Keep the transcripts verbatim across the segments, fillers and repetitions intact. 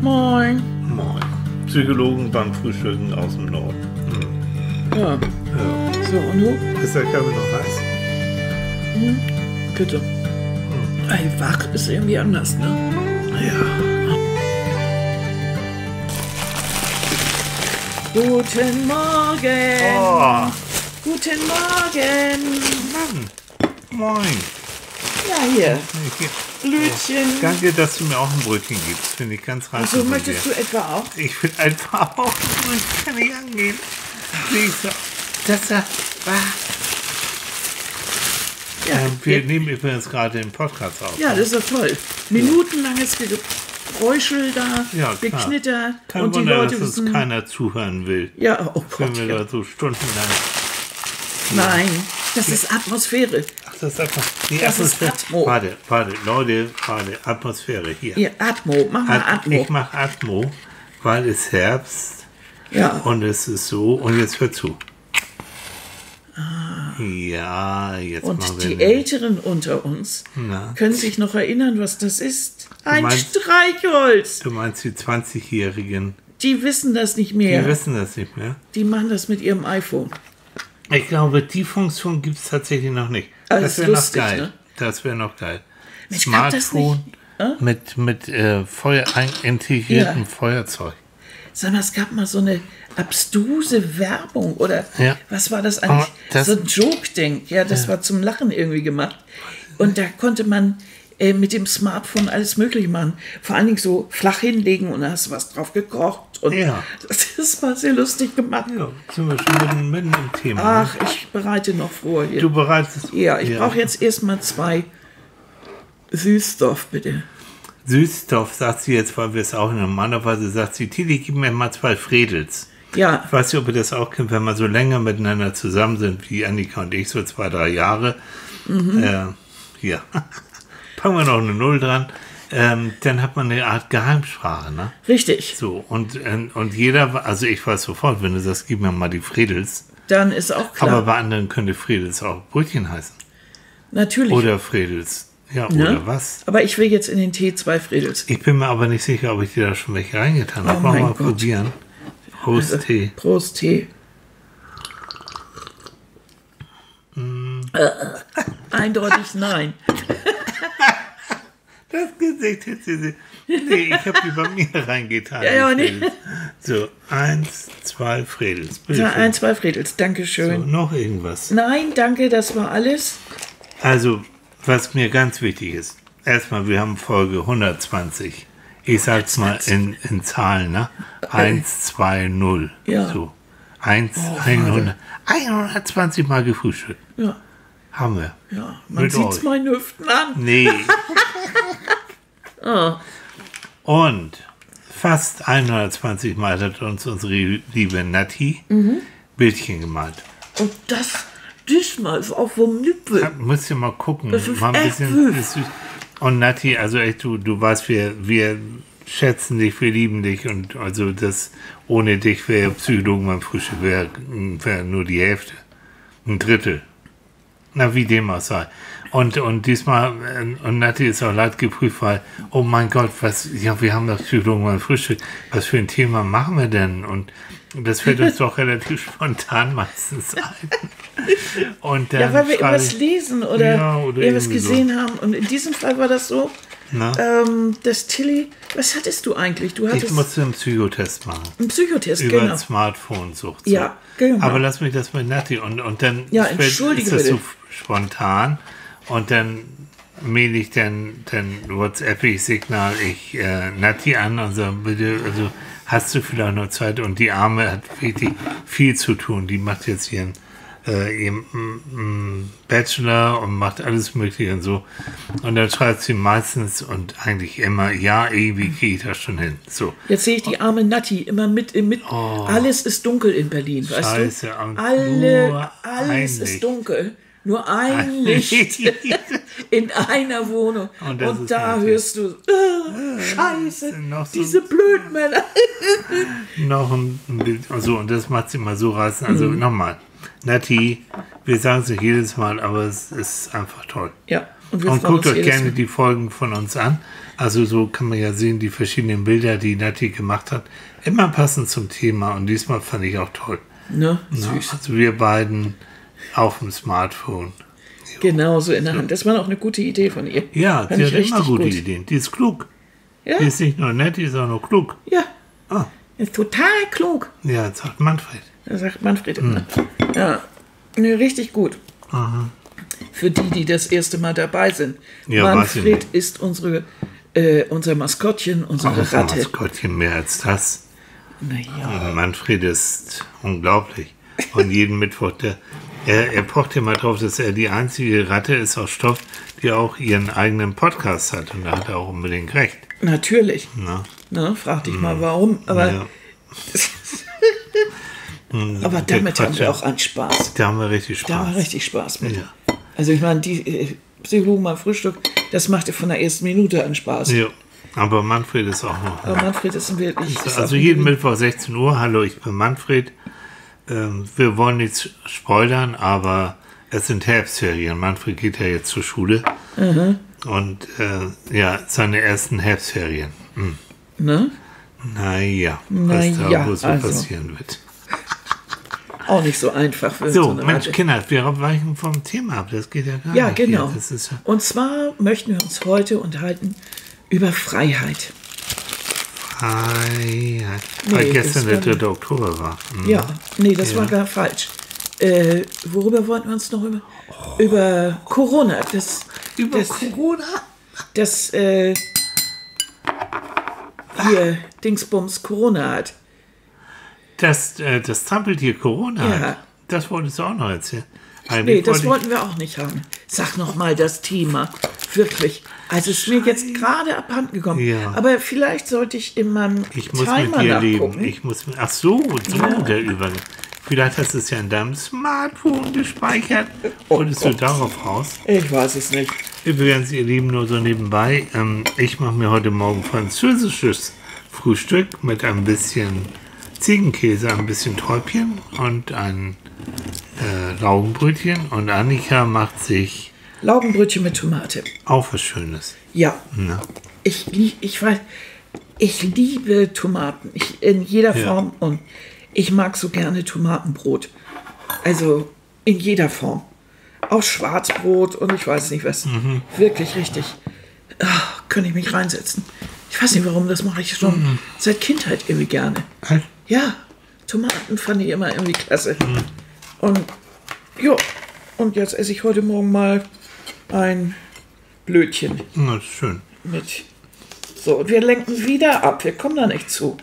Moin. Moin. Psychologen beim Frühstücken aus dem Norden. Hm. Ja. Ja. So, und du? Ist der Kaffee noch heiß? Hm. Bitte. Hm. Ey, wach ist irgendwie anders, ne? Ja. Guten Morgen. Oh. Guten Morgen. Mann. Moin. Ja, hier. Ich, Blütchen. danke, dass du mir auch ein Brötchen gibst. Finde ich ganz reich. Also, möchtest du etwa auch? Ich will einfach auch ein Brötchen. Kann ich angehen. So. Das da. Ja, ähm, wir ja. nehmen übrigens gerade den Podcast auf. Ja, das ist doch toll. Minutenlanges Geräuschel da, Ja, klar. Geknitter. Kein und die Wunder, Leute dass es wissen, keiner zuhören will. ja, oh Wenn Gott, wir ja. da so stundenlang. Nein, das ist Atmosphäre. Ach, das ist einfach. Die Das ist Atmosphäre. Atmo. Warte, warte, Leute, warte, Atmosphäre hier. Hier, Atmo, mach mal At- Atmo. Ich mache Atmo, weil es Herbst Ja, und es ist so. Und jetzt hör zu. Ja, jetzt und machen wir die eine- Älteren unter uns Na? können sich noch erinnern, was das ist. Ein meinst- Streichholz. Du meinst die zwanzigjährigen, Die wissen das nicht die mehr. wissen das nicht mehr. Die machen das mit ihrem iPhone. Ich glaube, die Funktion gibt es tatsächlich noch nicht. Ah, Das ist wäre noch lustig, geil. ne? Das wäre noch geil. Mensch, gab das Smartphone nicht? mit, mit äh, Feuer, ein, integriertem Ja. Feuerzeug. Sag mal, es gab mal so eine abstruse Werbung oder Ja. was war das eigentlich? Aber das- so ein Joke-Ding. Ja, das war zum Lachen irgendwie gemacht. Und da konnte man äh, mit dem Smartphone alles Mögliche machen. Vor allen Dingen so flach hinlegen und da hast du was drauf gekocht. Und Ja. das, das war sehr lustig gemacht. Ja, sind wir schon mitten, mitten im Thema. ne? Ach, ich bereite noch vor hier. Du bereitest. ja, ich brauche jetzt erstmal zwei Süßstoff, bitte. Süßstoff, sagt sie jetzt, weil wir es auch normalerweise sagt sie, Tilly, gib mir mal zwei Fredels. Ja, Ich weiß nicht, ob ihr das auch kennt, wenn wir so länger miteinander zusammen sind, wie Annika und ich, so zwei, drei Jahre. Mhm. Äh, ja, packen wir noch eine Null dran. Ähm, dann hat man eine Art Geheimsprache, ne? richtig. So, und, äh, und jeder, also ich weiß sofort, wenn du sagst, gib mir mal die Fredels. Dann ist auch klar. Aber bei anderen könnte Fredels auch Brötchen heißen. Natürlich. Oder Fredels. Ja, Ne? oder was? Aber ich will jetzt in den Tee zwei Fredels. Ich bin mir aber nicht sicher, ob ich dir da schon welche reingetan habe. Oh Wollen wir mein mal Gott. probieren. Prost, Also, Tee. Prost, Tee. Äh, eindeutig nein. Das Gesicht hätte sie. Nee, ich habe die bei mir reingetan. Ja, die ja, nee. Fredels. So, eins, zwei Fredels. Bitte Ja, schön. ein, zwei Fredels. So, Dankeschön. noch irgendwas. Nein, danke, das war alles. Also, was mir ganz wichtig ist. Erstmal, wir haben Folge hundertzwanzig. Ich sag's mal in, in Zahlen, ne? eins, zwei, null. Ja. So. eins, Oh, hundert, hundertzwanzig Mal gefrühstückt. Ja, Haben wir. ja. Man Mit sieht's euch. meinen Hüften an. Nee. Ah. Und fast hundertzwanzig Mal hat uns unsere liebe Nati Mhm. Bildchen gemalt. Und das diesmal ist auch vom Nippel. Ja, müsst ihr mal gucken. Das ist mal ein echt bisschen, süß. ist süß. Und Nati, also echt, du, du weißt, wir, wir schätzen dich, wir lieben dich. Und also das ohne dich wäre Psychologen beim Frühstück wäre wär nur die Hälfte. Ein Drittel. Na, wie dem auch sei. Und, und diesmal, äh, und Nati ist auch leid geprüft, weil, oh mein Gott, was, ja, wir haben das Psychologen beim Frühstück, was für ein Thema machen wir denn? Und das fällt uns doch relativ spontan meistens ein. Und dann Ja, weil wir frage irgendwas ich, lesen oder, Ja, oder irgendwas irgendwie so. gesehen haben. Und in diesem Fall war das so, Na? ähm, dass Tilly, was hattest du eigentlich? Du Ich hattest musste einen Psychotest machen. einen Psychotest, Über genau. Smartphone-Sucht. So. Ja, genau. Aber lass mich das mit Nati. Und, und dann Ja, fällt- entschuldige ist das so bitte. spontan. Und dann mail ich dann, dann WhatsApp ich Signal ich äh, Nati an und sage, bitte, also hast du vielleicht noch Zeit? Und die Arme hat wirklich viel zu tun. Die macht jetzt ihren, äh, ihren mm, mm, Bachelor und macht alles Mögliche und so. Und dann schreibt sie meistens und eigentlich immer, ja, irgendwie kriege ich das schon hin. So. Jetzt sehe ich die arme Natti immer mit, mit alles ist dunkel in Berlin, weißt Oh. Scheiße, du? und Alle, nur alles ein ist Licht. dunkel. Nur ein Licht in einer Wohnung. Und Und, das ist da natürlich- hörst du, äh, Scheiße, noch so- diese Blödmänner. noch ein ein Bild. Also, und das macht sie immer so reißen. Also nochmal, Nati, wir sagen es nicht jedes Mal, aber es ist einfach toll. Ja. Und, wir Und freuen guckt uns euch jedes gerne Mal. die Folgen von uns an. Also so kann man ja sehen, die verschiedenen Bilder, die Nati gemacht hat. Immer passend zum Thema. Und diesmal fand ich auch toll. Ne? Ja, Süß. also wir beiden auf dem Smartphone. Genau, so in der Hand. Das war auch eine gute Idee von ihr. Ja, Fand sie ich hat immer richtig gute gut. Ideen. Die ist klug. Ja, Die ist nicht nur nett, die ist auch noch klug. ja. Ah, Ist total klug. ja, jetzt sagt Manfred. Das sagt Manfred immer. Ja, ne, richtig gut. Aha. Für die, die das erste Mal dabei sind. Ja, weiß ich Manfred nicht. ist unsere, äh, unser Maskottchen, unsere Auch ein Ratte. Maskottchen mehr als das. Naja, Manfred ist unglaublich. Und jeden Mittwoch, der, er, er pocht ja mal drauf, dass er die einzige Ratte ist aus Stoff, die auch ihren eigenen Podcast hat. Und da hat er auch unbedingt recht. natürlich. Na? Ne, frag dich mal warum. Aber, Ja. aber Der damit haben Quatsch, wir ja. auch einen Spaß. Da haben wir richtig Da haben Spaß. wir richtig Spaß mit. Ja. Also ich meine, die äh, Psychologen mal Frühstück, das machte von der ersten Minute an Spaß. Ja. Aber Manfred ist auch noch. Aber Manfred ist ein wirklich... ist Also auch ein jeden wirklich- Mittwoch sechzehn Uhr. Hallo, ich bin Manfred. Ähm, wir wollen nichts spoilern, aber es sind Herbstferien. Manfred geht ja jetzt zur Schule. Mhm. Und äh, ja, seine ersten Herbstferien. Hm. Ne? Naja, Na was da ja, wohl so also. passieren wird. Auch nicht so einfach für So, so eine Mensch, Ratte. Kinder, wir weichen vom Thema ab. Das geht ja gar Ja, nicht. genau. Hier. Das ist ja Und zwar möchten wir uns heute unterhalten über Freiheit. Freiheit. Nee, Weil gestern das der war- dritte Oktober war. Hm. Ja, nee, das Ja. war gar falsch. Äh, worüber wollten wir uns noch über? Über Corona. Das, Über das, Corona? das, äh, hier, Dingsbums Corona hat. Das, äh, das Trampeltier Corona, Ja. hat, das wolltest du auch noch erzählen. Nee, Eigentlich das wollte wollten wir auch nicht haben. Sag noch mal das Thema. Wirklich. Also es ist mir jetzt gerade abhanden gekommen. Ja. Aber vielleicht sollte ich in meinem ich, ich muss Timer mit dir leben. nachgucken. Ich muss, mit- ach so, so Ja. der Übergang. Vielleicht hast du es ja in deinem Smartphone gespeichert. Wolltest du darauf raus? Ich weiß es nicht. Übrigens, ihr Lieben, nur so nebenbei. Ähm, ich mache mir heute Morgen französisches Frühstück mit ein bisschen Ziegenkäse, ein bisschen Täubchen und ein äh, Laugenbrötchen. Und Annika macht sich Laugenbrötchen mit Tomate. auch was Schönes. Ja. Na? Ich, lie- ich weiß, ich liebe Tomaten. Ich, in jeder Ja. Form. Und ich mag so gerne Tomatenbrot. Also in jeder Form. Auch Schwarzbrot und ich weiß nicht was. Mhm. Wirklich richtig. Ah, könnte ich mich reinsetzen. Ich weiß nicht warum, das mache ich schon Mhm. seit Kindheit irgendwie gerne. Halt. Ja, Tomaten fand ich immer irgendwie klasse. Mhm. Und ja, und jetzt esse ich heute Morgen mal ein Blödchen Das ist schön. mit. So, und wir lenken wieder ab. Wir kommen da nicht zu.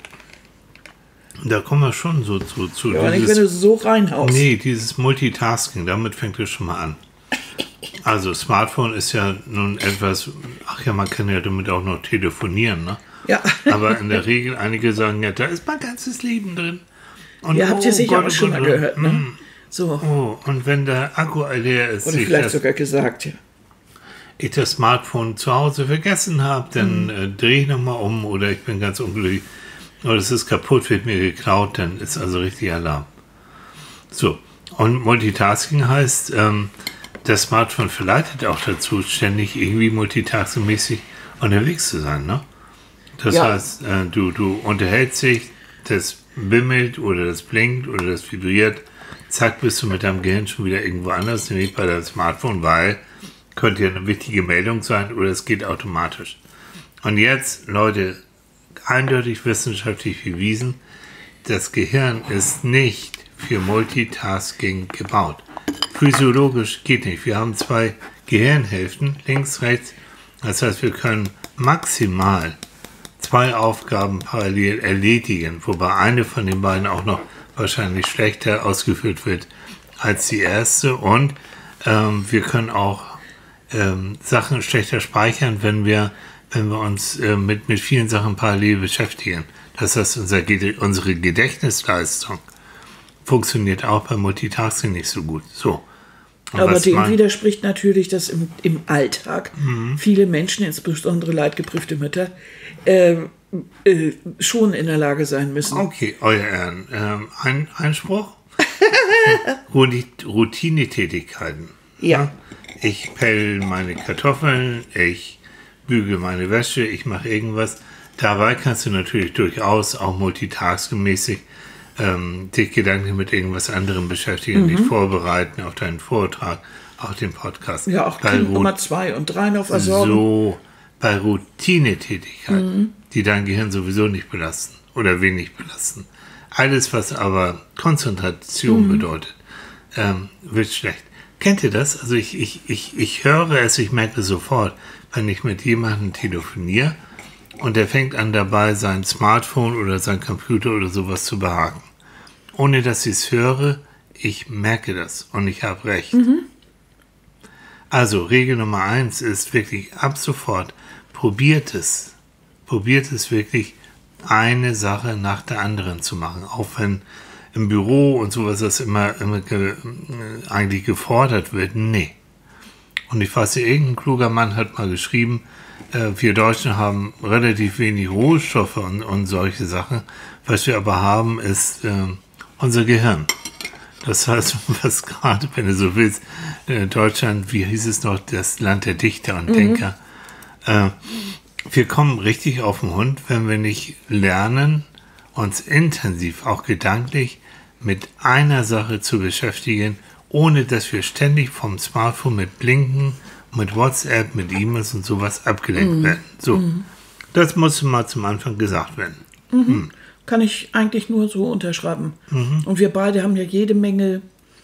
Da kommen wir schon so zu. zu Ja, aber nicht, wenn du so reinhaust. nee, dieses Multitasking, damit fängt es schon mal an. Also Smartphone ist ja nun etwas, ach ja, man kann ja damit auch noch telefonieren, ne? Ja. Aber in der Regel, einige sagen ja, da ist mein ganzes Leben drin. Und Ihr habt ja oh sicher Gott, auch oh schon Gott, mal oh, gehört, ne? mm, So. Oh, und wenn der Akku leer ist, Oder ich vielleicht das, sogar gesagt, ja. ich das Smartphone zu Hause vergessen habe, dann Mhm. äh, drehe ich nochmal um oder ich bin ganz unglücklich. Oder es ist kaputt, wird mir geklaut, dann ist also richtig Alarm. So, und Multitasking heißt, ähm, das Smartphone verleitet auch dazu, ständig irgendwie multitasking-mäßig unterwegs zu sein, ne? Das Ja. heißt, äh, du, du unterhältst dich, das bimmelt oder das blinkt oder das vibriert, zack, bist du mit deinem Gehirn schon wieder irgendwo anders, nämlich bei deinem Smartphone, weil könnte ja eine wichtige Meldung sein oder es geht automatisch. Und jetzt, Leute, eindeutig wissenschaftlich bewiesen, das Gehirn ist nicht für Multitasking gebaut. Physiologisch geht nicht. Wir haben zwei Gehirnhälften, links, rechts. Das heißt, wir können maximal zwei Aufgaben parallel erledigen, wobei eine von den beiden auch noch wahrscheinlich schlechter ausgeführt wird als die erste. Und ähm, wir können auch ähm, Sachen schlechter speichern, wenn wir, wenn wir uns äh, mit, mit vielen Sachen parallel beschäftigen. Das heißt, unser, Gede- unsere Gedächtnisleistung funktioniert auch beim Multitasking nicht so gut. So. Und Aber was dem mein- widerspricht natürlich, dass im, im Alltag Mhm. viele Menschen, insbesondere leidgeprüfte Mütter, äh, äh, schon in der Lage sein müssen. Okay, euer Ehren. Ähm, ein Einspruch? Routinetätigkeiten. Ja. ich pell meine Kartoffeln, ich bügel meine Wäsche, ich mache irgendwas. Dabei kannst du natürlich durchaus auch multitaskingmäßig ähm, dich Gedanken mit irgendwas anderem beschäftigen, mhm. dich vorbereiten auf deinen Vortrag, auch den Podcast. Ja, auch Kind Nummer zwei und drei noch versorgen. So, bei Routinetätigkeiten, mhm. die dein Gehirn sowieso nicht belasten oder wenig belasten. Alles, was aber Konzentration mhm. bedeutet, ähm, wird schlecht. Kennt ihr das? Also ich, ich, ich, ich höre es, ich merke sofort, wenn ich mit jemandem telefoniere und der fängt an dabei, sein Smartphone oder sein Computer oder sowas zu behaken. Ohne dass ich es höre, ich merke das und ich habe recht. Mhm. Also Regel Nummer eins ist wirklich ab sofort, probiert es, probiert es wirklich, eine Sache nach der anderen zu machen. Auch wenn im Büro und sowas das immer, immer ge, eigentlich gefordert wird. Nee. Und ich weiß, irgendein kluger Mann hat mal geschrieben, äh, wir Deutschen haben relativ wenig Rohstoffe und, und solche Sachen. Was wir aber haben, ist äh, unser Gehirn. Das heißt, was gerade, wenn du so willst, äh, Deutschland, wie hieß es noch, das Land der Dichter und mhm. Denker, äh, wir kommen richtig auf den Hund, wenn wir nicht lernen, uns intensiv, auch gedanklich, mit einer Sache zu beschäftigen, ohne dass wir ständig vom Smartphone mit Blinken, mit WhatsApp, mit E-Mails und sowas abgelenkt mm. werden. So, mm. das muss mal zum Anfang gesagt werden. Mhm. Mm. Kann ich eigentlich nur so unterschreiben. Mhm. Und wir beide haben ja jede Menge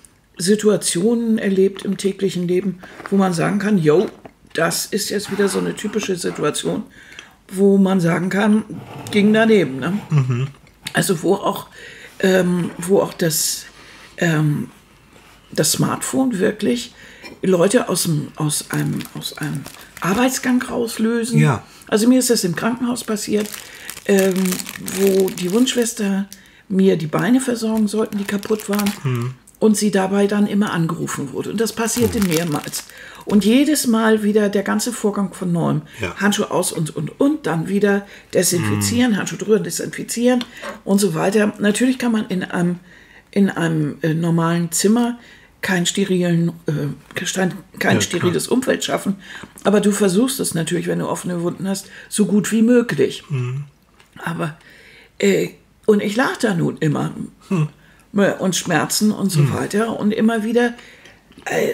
Situationen erlebt im täglichen Leben, wo man sagen kann, yo, das ist jetzt wieder so eine typische Situation, wo man sagen kann, ging daneben. Ne? Mhm. Also wo auch, ähm, wo auch das, ähm, das Smartphone wirklich Leute aus, dem, aus, einem, aus einem Arbeitsgang rauslösen. Ja. Also mir ist das im Krankenhaus passiert, ähm, wo die Wundschwester mir die Beine versorgen sollten, die kaputt waren. Mhm. Und sie dabei dann immer angerufen wurde. Und das passierte mhm. mehrmals. Und jedes Mal wieder der ganze Vorgang von neuem. Ja. Handschuhe aus und, und, und. Dann wieder desinfizieren, mm. Handschuhe drüber, desinfizieren und so weiter. Natürlich kann man in einem, in einem äh, normalen Zimmer kein, sterilen, äh, kein, kein ja, steriles klar. Umfeld schaffen. Aber du versuchst es natürlich, wenn du offene Wunden hast, so gut wie möglich. Mm. Aber, äh, und ich lag da nun immer. Hm. Und Schmerzen und so hm. weiter. Und immer wieder... Äh,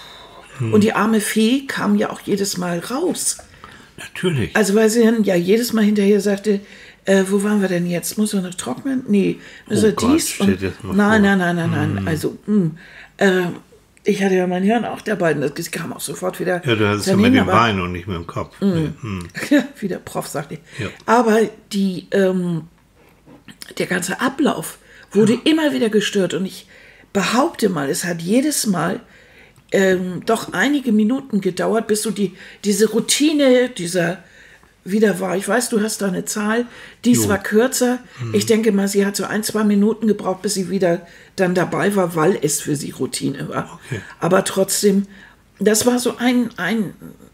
Und die arme Fee kam ja auch jedes Mal raus. Natürlich. Also weil sie dann ja jedes Mal hinterher sagte, äh, wo waren wir denn jetzt? Muss er noch trocknen? Nee. Also oh Gott, dies und, nein, nein, nein, nein, nein, nein. Mm. Also mh, äh, ich hatte ja mein Hirn auch dabei. Und das kam auch sofort wieder. Ja, du hast es ja mit dem Bein und nicht mit dem Kopf. Mm. Nee. Mm. Ja, wie der Prof sagte. Ja. Aber die, ähm, der ganze Ablauf wurde ja. immer wieder gestört. Und ich behaupte mal, es hat jedes Mal Ähm, doch einige Minuten gedauert, bis du die, diese Routine dieser wieder war. Ich weiß, du hast da eine Zahl, dies jo. war kürzer. Mhm. Ich denke mal, sie hat so ein, zwei Minuten gebraucht, bis sie wieder dann dabei war, weil es für sie Routine war. Okay. Aber trotzdem, das war so ein, ein,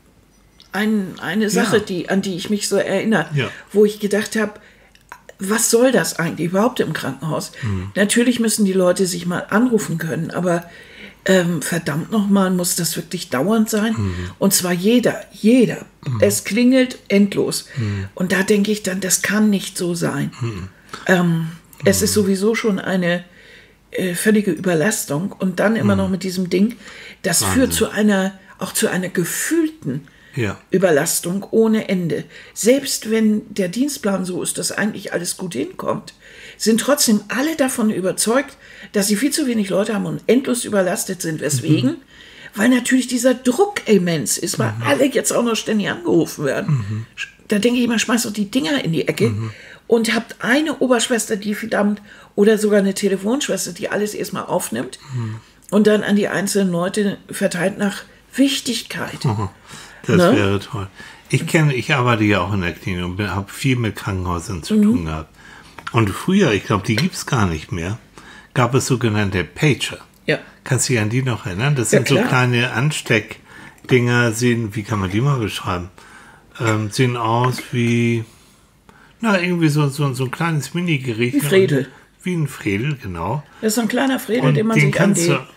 ein, eine Sache, ja. die, an die ich mich so erinnere, ja. wo ich gedacht habe, was soll das eigentlich überhaupt im Krankenhaus? Mhm. Natürlich müssen die Leute sich mal anrufen können, aber Ähm, verdammt nochmal, muss das wirklich dauernd sein? Mhm. Und zwar jeder, jeder. Mhm. Es klingelt endlos. Mhm. Und da denke ich dann, das kann nicht so sein. Mhm. Ähm, mhm. Es ist sowieso schon eine äh, völlige Überlastung. Und dann immer mhm. noch mit diesem Ding, das Wahnsinn. Führt zu einer, auch zu einer gefühlten ja. Überlastung ohne Ende. Selbst wenn der Dienstplan so ist, dass eigentlich alles gut hinkommt, sind trotzdem alle davon überzeugt, dass sie viel zu wenig Leute haben und endlos überlastet sind. Weswegen? Mhm. Weil natürlich dieser Druck immens ist, weil mhm. alle jetzt auch noch ständig angerufen werden. Mhm. Da denke ich immer, schmeißt doch die Dinger in die Ecke mhm. und habt eine Oberschwester, die verdammt, oder sogar eine Telefonschwester, die alles erstmal aufnimmt mhm. und dann an die einzelnen Leute verteilt nach Wichtigkeit. Mhm. Das ne? wäre toll. Ich kenne, ich arbeite ja auch in der Klinik und habe viel mit Krankenhäusern zu mhm. tun gehabt. Und früher, ich glaube, die gibt es gar nicht mehr, gab es sogenannte Pager. Ja. Kannst du dich an die noch erinnern? Das sind ja, so kleine Ansteckdinger, sehen, wie kann man die mal beschreiben? Ähm, sehen aus wie, na, irgendwie so, so, so ein kleines Mini-Gerät. Wie Fredel. Wie ein Fredel, genau. Das ist so ein kleiner Fredel, und den man den sich an die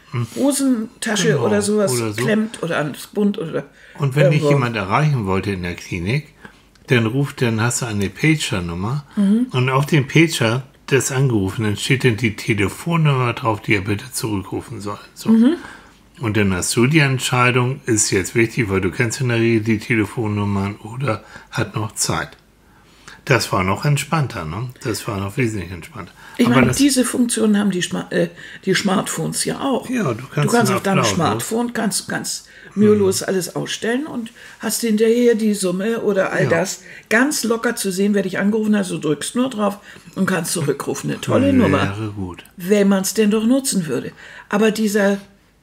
Hosentasche genau, oder sowas oder so. klemmt oder ans Bund oder Und wenn irgendwo. dich jemand erreichen wollte in der Klinik, dann ruft, dann hast du eine Pager-Nummer mhm. und auf dem Pager des Angerufenen steht dann die Telefonnummer drauf, die er bitte zurückrufen soll. So. Mhm. Und dann hast du die Entscheidung, ist jetzt wichtig, weil du kennst in der Regel die Telefonnummern oder hat noch Zeit. Das war noch entspannter, ne? Das war noch wesentlich entspannter. Ich Aber meine, das, diese Funktion haben die, Sma- äh, die Smartphones ja auch. Ja, du kannst, du kannst einen auf deinem Applaus, Smartphone ganz, ganz mühelos alles ausstellen und hast hinterher die Summe oder all Ja. das ganz locker zu sehen, wer dich angerufen hat. Du drückst nur drauf und kannst zurückrufen. Eine tolle wäre Nummer, gut. wenn man es denn doch nutzen würde. Aber dieser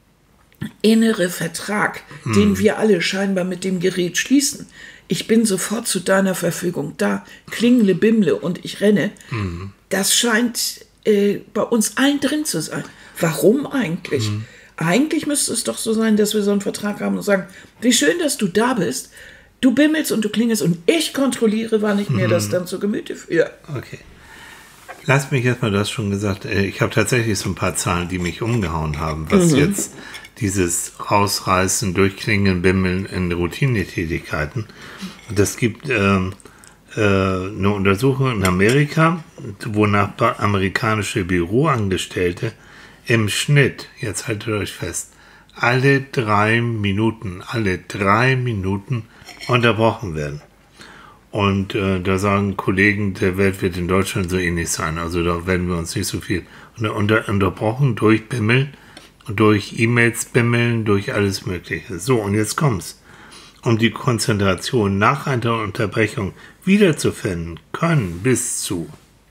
innere Vertrag, Hm. den wir alle scheinbar mit dem Gerät schließen, ich bin sofort zu deiner Verfügung da, klingle, bimle und ich renne, Mhm. das scheint äh, bei uns allen drin zu sein. Warum eigentlich? Mhm. Eigentlich müsste es doch so sein, dass wir so einen Vertrag haben und sagen, wie schön, dass du da bist, du bimmelst und du klingelst und ich kontrolliere, wann ich mir Mhm. das dann zu Gemüte führe. Okay. Lass mich erstmal, du hast schon gesagt, äh, ich habe tatsächlich so ein paar Zahlen, die mich umgehauen haben, was Mhm. jetzt dieses Rausreißen, Durchklingeln, Bimmeln in Routinetätigkeiten. Das gibt ähm, äh, eine Untersuchung in Amerika, wonach ba- amerikanische Büroangestellte im Schnitt, jetzt haltet euch fest, alle drei Minuten, alle drei Minuten unterbrochen werden. Und äh, da sagen Kollegen, der Welt wird in Deutschland so ähnlich sein. Also da werden wir uns nicht so viel unter, unter, unterbrochen durch Bimmeln, durch E-Mails bimmeln, durch alles Mögliche. So, und jetzt kommt's. Um die Konzentration nach einer Unterbrechung wiederzufinden, können bis zu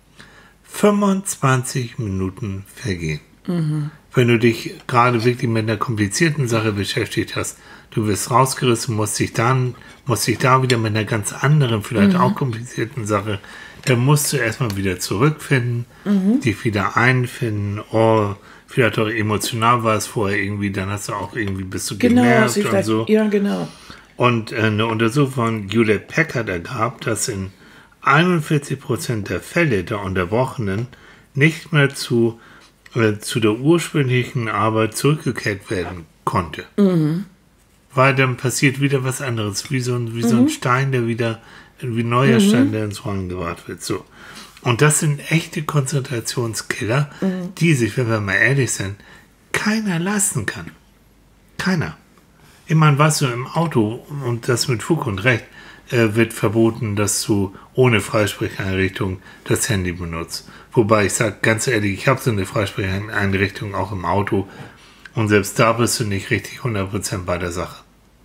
fünfundzwanzig Minuten vergehen. Mhm. Wenn du dich gerade wirklich mit einer komplizierten Sache beschäftigt hast, du wirst rausgerissen, musst dich dann, musst dich da wieder mit einer ganz anderen, vielleicht mhm. auch komplizierten Sache, dann musst du erstmal wieder zurückfinden, mhm. dich wieder einfinden, oh, vielleicht auch emotional war es vorher irgendwie, dann hast du auch irgendwie, bist du Genau, genervt und so. Ja, genau. Und äh, eine Untersuchung von Hewlett Packard ergab, dass in einundvierzig Prozent der Fälle der Unterbrochenen nicht mehr zu, äh, zu der ursprünglichen Arbeit zurückgekehrt werden konnte. Mhm. Weil dann passiert wieder was anderes, wie so ein, wie mhm. so ein Stein, der wieder, wie ein neuer mhm. Stein, der ins Rollen gebracht wird. So. Und das sind echte Konzentrationskiller, mhm. die sich, wenn wir mal ehrlich sind, keiner lassen kann. Keiner. Ich meine, was du im Auto, und das mit Fug und Recht, äh, wird verboten, dass du ohne Freisprecheinrichtung das Handy benutzt. Wobei ich sage ganz ehrlich, ich habe so eine Freisprecheinrichtung auch im Auto und selbst da bist du nicht richtig hundert Prozent bei der Sache.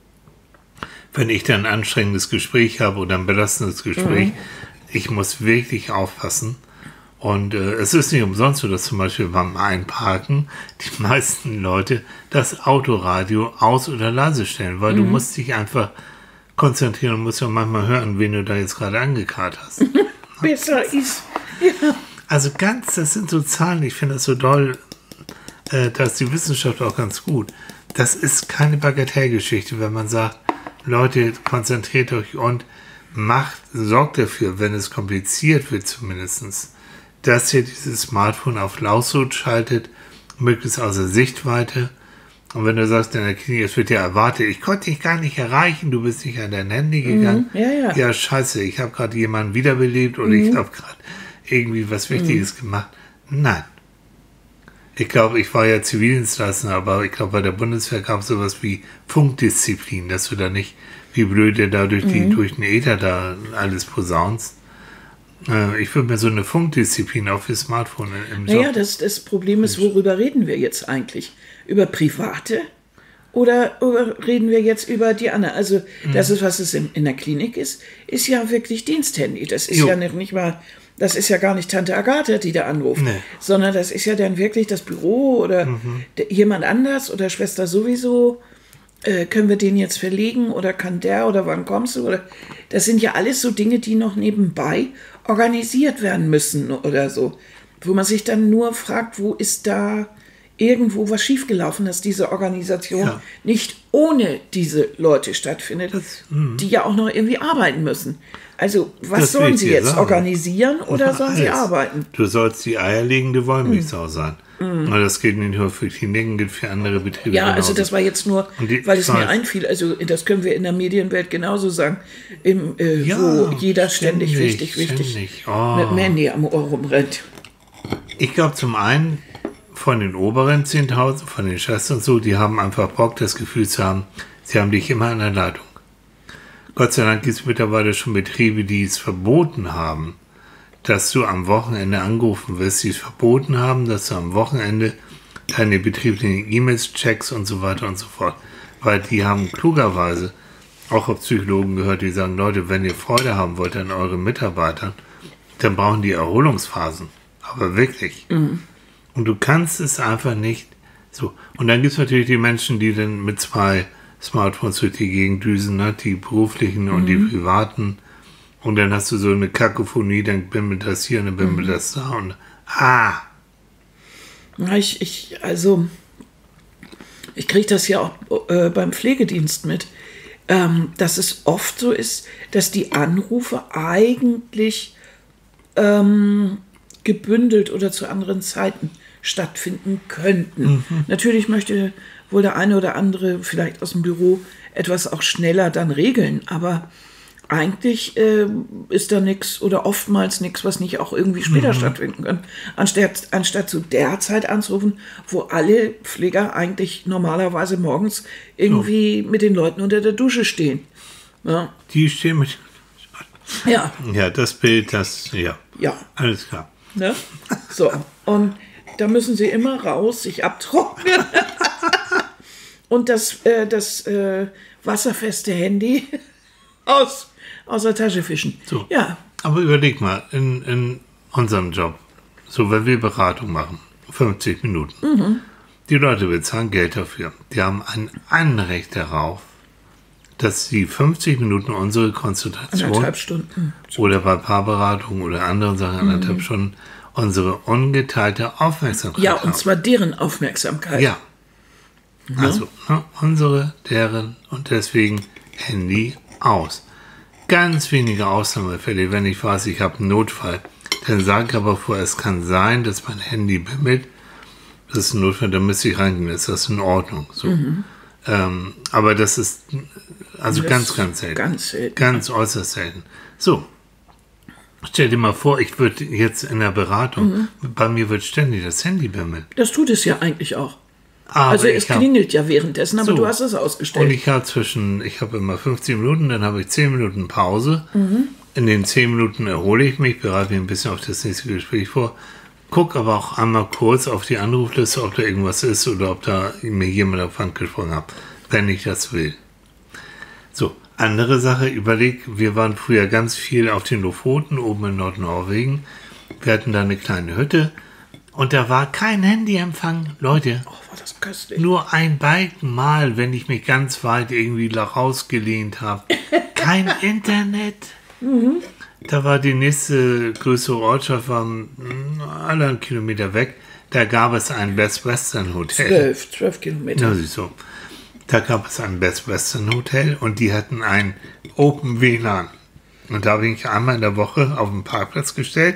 Wenn ich dann ein anstrengendes Gespräch habe oder ein belastendes Gespräch, mhm. ich muss wirklich aufpassen. Und äh, es ist nicht umsonst so, dass zum Beispiel beim Einparken die meisten Leute das Autoradio aus- oder leise stellen, weil mhm. du musst dich einfach konzentrieren und musst ja manchmal hören, wen du da jetzt gerade angekarrt hast. Besser ist. Ja. Also ganz, das sind so Zahlen, ich finde das so toll, äh, dass die Wissenschaft auch ganz gut. Das ist keine Bagatellgeschichte, wenn man sagt, Leute, konzentriert euch und macht, sorgt dafür, wenn es kompliziert wird zumindest, dass ihr dieses Smartphone auf Lautlos schaltet, möglichst außer Sichtweite. Und wenn du sagst, in der Klinik, es wird ja erwartet, ich konnte dich gar nicht erreichen, du bist nicht an dein Handy gegangen. Mhm, ja, ja. ja, scheiße, ich habe gerade jemanden wiederbelebt oder mhm. ich habe gerade irgendwie was Wichtiges mhm. gemacht. Nein. Ich glaube, ich war ja Zivildienstleister, aber ich glaube, bei der Bundeswehr gab es sowas wie Funkdisziplin, dass du da nicht, wie blöd da durch, die, mhm. durch den Äther da alles posaunst. Ich würde mir so eine Funkdisziplin auch für Smartphone im Job. Naja, das, das Problem ist, worüber reden wir jetzt eigentlich? Über Private oder, oder reden wir jetzt über die anderen? Also das ist, was es in, in der Klinik ist, ist ja wirklich Diensthandy. Das ist jo. ja nicht, nicht mal, das ist ja gar nicht Tante Agatha, die da anruft, nee. sondern das ist ja dann wirklich das Büro oder mhm. jemand anders oder Schwester sowieso. Äh, können wir den jetzt verlegen oder kann der oder wann kommst du? Oder das sind ja alles so Dinge, die noch nebenbei organisiert werden müssen oder so. Wo man sich dann nur fragt, wo ist da irgendwo was schiefgelaufen, dass diese Organisation ja. nicht ohne diese Leute stattfindet, das, die ja auch noch irgendwie arbeiten müssen. Also was das sollen sie jetzt, sagen. organisieren oder sollen sie arbeiten? Du sollst die eierlegende Wollmilchsau mhm. sein. Mhm. Das gilt nicht nur für Kliniken, gilt für andere Betriebe. Ja, genauso. Also das war jetzt nur, die, weil es mir einfiel, also das können wir in der Medienwelt genauso sagen, im, äh, ja, wo jeder ständig, ständig wichtig, wichtig ständig. Oh. mit dem Handy am Ohr rumrennt. Ich glaube zum einen, von den oberen zehntausend, von den Chefs und so, die haben einfach Bock, das Gefühl zu haben, sie haben dich immer an der Leitung. Gott sei Dank gibt es mittlerweile schon Betriebe, die es verboten haben, dass du am Wochenende angerufen wirst, die es verboten haben, dass du am Wochenende deine betrieblichen E-Mails checkst und so weiter und so fort. Weil die haben klugerweise auch auf Psychologen gehört, die sagen, Leute, wenn ihr Freude haben wollt an euren Mitarbeitern, dann brauchen die Erholungsphasen. Aber wirklich. Mhm. Und du kannst es einfach nicht so. Und dann gibt es natürlich die Menschen, die dann mit zwei Smartphones durch die Gegend düsen, ne? Die beruflichen und mhm. die privaten. Und dann hast du so eine Kakophonie, dann bimmelt das hier und dann bimmelt mhm. das da. Und ah! Ja, ich, ich, also, ich kriege das ja auch äh, beim Pflegedienst mit, ähm, dass es oft so ist, dass die Anrufe eigentlich ähm, gebündelt oder zu anderen Zeiten stattfinden könnten. Mhm. Natürlich möchte wohl der eine oder andere vielleicht aus dem Büro etwas auch schneller dann regeln, aber eigentlich äh, ist da nichts oder oftmals nichts, was nicht auch irgendwie später mhm. stattfinden kann. Anstatt, anstatt zu der Zeit anzurufen, wo alle Pfleger eigentlich normalerweise morgens irgendwie so mit den Leuten unter der Dusche stehen. Ja. Die stehen mit... Ja. Ja, das Bild, das... Ja, ja. Alles klar. Ne? So, und da müssen sie immer raus, sich abtrocknen und das, äh, das äh, wasserfeste Handy aus, aus der Tasche fischen. So. Ja. Aber überleg mal, in, in unserem Job, so wenn wir Beratung machen, fünfzig Minuten, mhm. die Leute bezahlen Geld dafür. Die haben ein Anrecht darauf, dass sie fünfzig Minuten unsere Konsultation anderthalb Stunden oder bei Paarberatung oder anderen Sachen anderthalb mhm. Stunden unsere ungeteilte Aufmerksamkeit Ja, und haben. zwar deren Aufmerksamkeit. Ja. Mhm. Also ne, unsere, deren und deswegen Handy aus. Ganz wenige Ausnahmefälle, wenn ich weiß, ich habe einen Notfall, dann sage ich aber vor, es kann sein, dass mein Handy bimmelt. Das ist ein Notfall, da müsste ich reingehen, ist das in Ordnung. So. Mhm. Ähm, aber das ist also das ganz, ganz selten. Ganz selten. Ganz äußerst selten. So, stell dir mal vor, ich würde jetzt in der Beratung, mhm. bei mir wird ständig das Handy bimmeln. Das tut es ja eigentlich auch. Aber also es klingelt hab, ja währenddessen, aber so, du hast es ausgestellt. Und ich habe zwischen, ich habe immer fünfzehn Minuten, dann habe ich zehn Minuten Pause. Mhm. In den zehn Minuten erhole ich mich, bereite mich ein bisschen auf das nächste Gespräch vor. Guck aber auch einmal kurz auf die Anrufliste, ob da irgendwas ist oder ob da mir jemand auf Hand gesprochen hat, wenn ich das will. So, andere Sache, überleg, wir waren früher ganz viel auf den Lofoten, oben in Nordnorwegen. Wir hatten da eine kleine Hütte und da war kein Handyempfang. Leute, oh, war das köstlich. Nur ein Balken Mal, wenn ich mich ganz weit irgendwie rausgelehnt habe. Kein Internet. Mhm. Da war die nächste größere Ortschaft, war alle einen Kilometer weg. Da gab es ein Best Western Hotel. Zwölf, zwölf Kilometer. Ja, siehst du. Da gab es ein Best Western Hotel und die hatten ein Open W L A N. Und da bin ich einmal in der Woche auf den Parkplatz gestellt,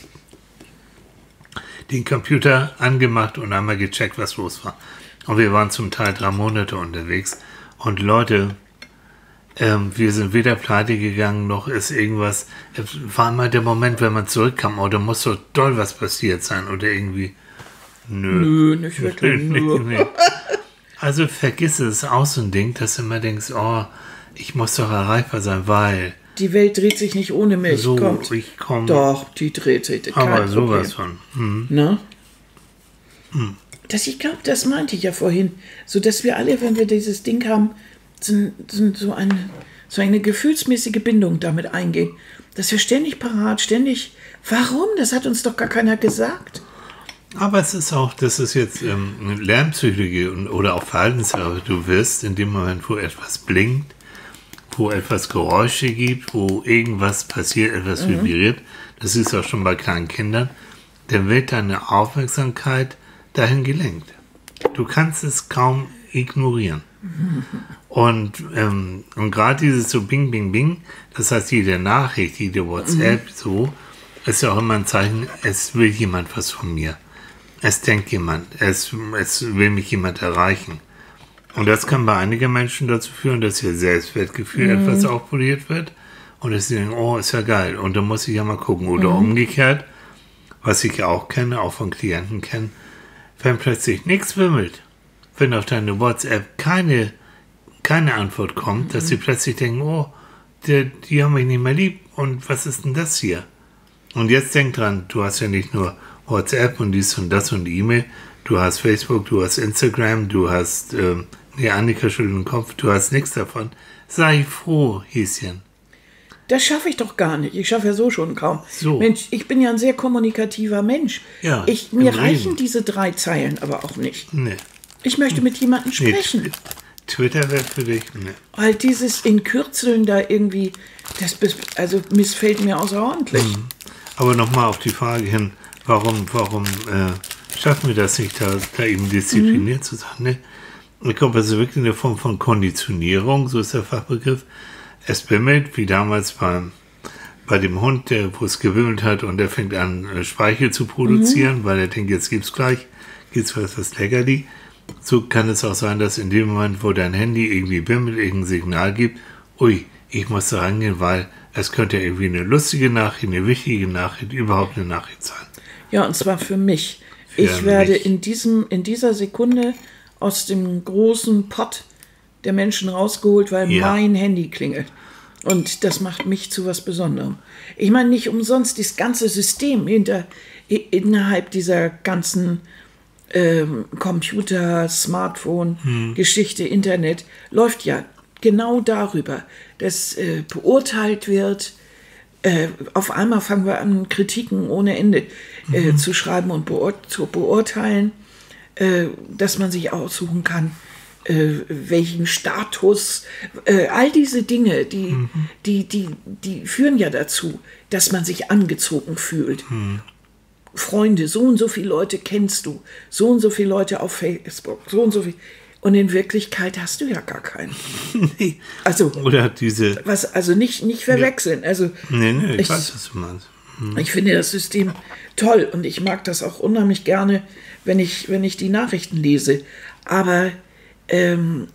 den Computer angemacht und einmal gecheckt, was los war. Und wir waren zum Teil drei Monate unterwegs. Und Leute, ähm, wir sind weder pleite gegangen, noch ist irgendwas. Es war immer der Moment, wenn man zurückkam, oh, da muss so doll was passiert sein oder irgendwie. Nö. Nö, nicht wirklich. Nö, nö, nö. Also vergiss es, ist auch so ein Ding, dass du immer denkst, oh, ich muss doch erreichbar sein, weil... Die Welt dreht sich nicht ohne mich. So, kommt. ich komme. Doch, die dreht sich. Aber sowas von. Hm. Ne? Hm. Das, ich glaube, das meinte ich ja vorhin. So, dass wir alle, wenn wir dieses Ding haben, sind, sind so, eine, so eine gefühlsmäßige Bindung damit eingehen. Dass wir ständig parat, ständig... Warum? Das hat uns doch gar keiner gesagt. Aber es ist auch, das ist jetzt ähm, Lernpsychologie und, oder auch Verhaltenstherapie. Du wirst in dem Moment, wo etwas blinkt, wo etwas Geräusche gibt, wo irgendwas passiert, etwas mhm. vibriert, das ist auch schon bei kleinen Kindern, dann wird deine Aufmerksamkeit dahin gelenkt. Du kannst es kaum ignorieren. Mhm. Und, ähm, und gerade dieses so Bing, Bing, Bing, das heißt, jede Nachricht, jede WhatsApp, mhm. so, ist ja auch immer ein Zeichen, es will jemand was von mir. es denkt jemand, es, es will mich jemand erreichen. Und das kann bei einigen Menschen dazu führen, dass ihr Selbstwertgefühl mhm. etwas aufpoliert wird und dass sie denken, oh, ist ja geil und da muss ich ja mal gucken. Oder mhm. umgekehrt, was ich auch kenne, auch von Klienten kenne, wenn plötzlich nichts wimmelt, wenn auf deine WhatsApp keine, keine Antwort kommt, mhm. dass sie plötzlich denken, oh, die, die haben mich nicht mehr lieb und was ist denn das hier? Und jetzt denk dran, du hast ja nicht nur WhatsApp und dies und das und E-Mail, du hast Facebook, du hast Instagram, du hast, ähm, nee, Annika schüttelt den Kopf, du hast nichts davon. Sei froh, Häschen. Das schaffe ich doch gar nicht. Ich schaffe ja so schon kaum. So. Mensch, ich bin ja ein sehr kommunikativer Mensch. Ja, ich, mir reichen Leben. diese drei Zeilen aber auch nicht. Nee. Ich möchte mit jemandem sprechen. Nee, Twitter wäre für dich, nee. Weil dieses in Kürzeln da irgendwie, das also missfällt mir außerordentlich. Mhm. Aber nochmal auf die Frage hin, warum, warum äh, schaffen wir das nicht, da, da eben diszipliniert mhm. zu sein? Ne? Ich glaube, das ist wirklich eine Form von Konditionierung, so ist der Fachbegriff. Es bimmelt, wie damals beim, bei dem Hund, der, wo es gewimmelt hat und der fängt an, Speichel zu produzieren, mhm. weil er denkt, jetzt gibt's gleich, gibt's was, was Leckerli. So kann es auch sein, dass in dem Moment, wo dein Handy irgendwie bimmelt, irgendein Signal gibt, ui, ich muss da rangehen, weil es könnte ja irgendwie eine lustige Nachricht, eine wichtige Nachricht, überhaupt eine Nachricht sein. Ja, und zwar für mich. Für ich mich. werde in, diesem, in dieser Sekunde aus dem großen Pott der Menschen rausgeholt, weil ja. mein Handy klingelt. Und das macht mich zu was Besonderem. Ich meine, nicht umsonst, das ganze System hinter, innerhalb dieser ganzen ähm, Computer, Smartphone, hm. Geschichte, Internet, läuft ja genau darüber, dass äh, beurteilt wird. Äh, auf einmal fangen wir an, Kritiken ohne Ende äh, mhm. zu schreiben und beur- zu beurteilen, äh, dass man sich aussuchen kann, äh, welchen Status, äh, all diese Dinge, die, mhm. die, die, die führen ja dazu, dass man sich angezogen fühlt. Mhm. Freunde, so und so viele Leute kennst du, so und so viele Leute auf Facebook, so und so viel. Und in Wirklichkeit hast du ja gar keinen. Nee. Also, oder diese. Was, also nicht, nicht verwechseln. Ja. Also, nee, nee, ich, ich weiß, was du meinst. Hm. Ich finde das System toll und ich mag das auch unheimlich gerne, wenn ich, wenn ich die Nachrichten lese. Aber ähm,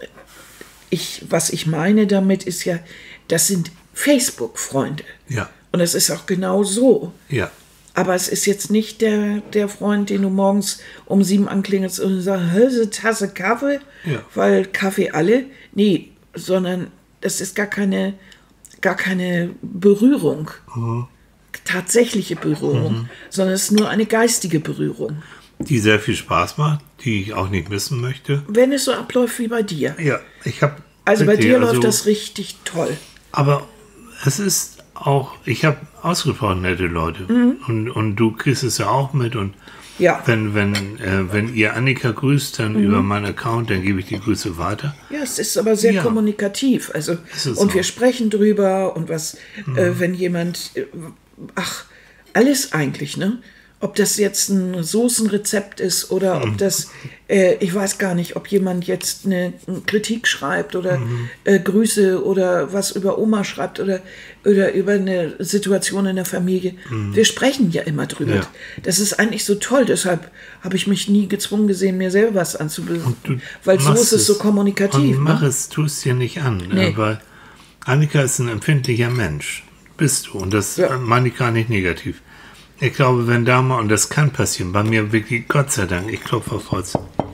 ich, was ich meine damit ist ja, das sind Facebook-Freunde. Ja. Und es ist auch genau so. Ja. Aber es ist jetzt nicht der, der Freund, den du morgens um sieben anklingelst und sagst, eine Tasse Kaffee, ja. weil Kaffee alle. Nee, sondern das ist gar keine, gar keine Berührung, mhm. tatsächliche Berührung, mhm. sondern es ist nur eine geistige Berührung. Die sehr viel Spaß macht, die ich auch nicht missen möchte. Wenn es so abläuft wie bei dir. Ja, ich habe. Also bei dir also, läuft das richtig toll. Aber es ist auch, ich habe ausgesprochen nette Leute mhm. und, und du kriegst es ja auch mit und ja. wenn, wenn, äh, wenn ihr Annika grüßt, dann mhm. über meinen Account, dann gebe ich die Grüße weiter. Ja, es ist aber sehr ja. kommunikativ, also und auch. Wir sprechen drüber und was, mhm. äh, wenn jemand, äh, ach, alles eigentlich, ne? Ob das jetzt ein Soßenrezept ist oder ob das, äh, ich weiß gar nicht, ob jemand jetzt eine, eine Kritik schreibt oder mhm. äh, Grüße oder was über Oma schreibt oder, oder über eine Situation in der Familie. Mhm. Wir sprechen ja immer drüber. Ja. Das ist eigentlich so toll, deshalb habe ich mich nie gezwungen gesehen, mir selber was anzubieten, weil so ist es so kommunikativ. Und mach ne? es, tu es dir nicht an, nee. ne? Weil Annika ist ein empfindlicher Mensch, bist du, und das ja. meine ich gar nicht negativ. Ich glaube, wenn da mal, und das kann passieren, bei mir wirklich, Gott sei Dank, ich klopfe auf Holz,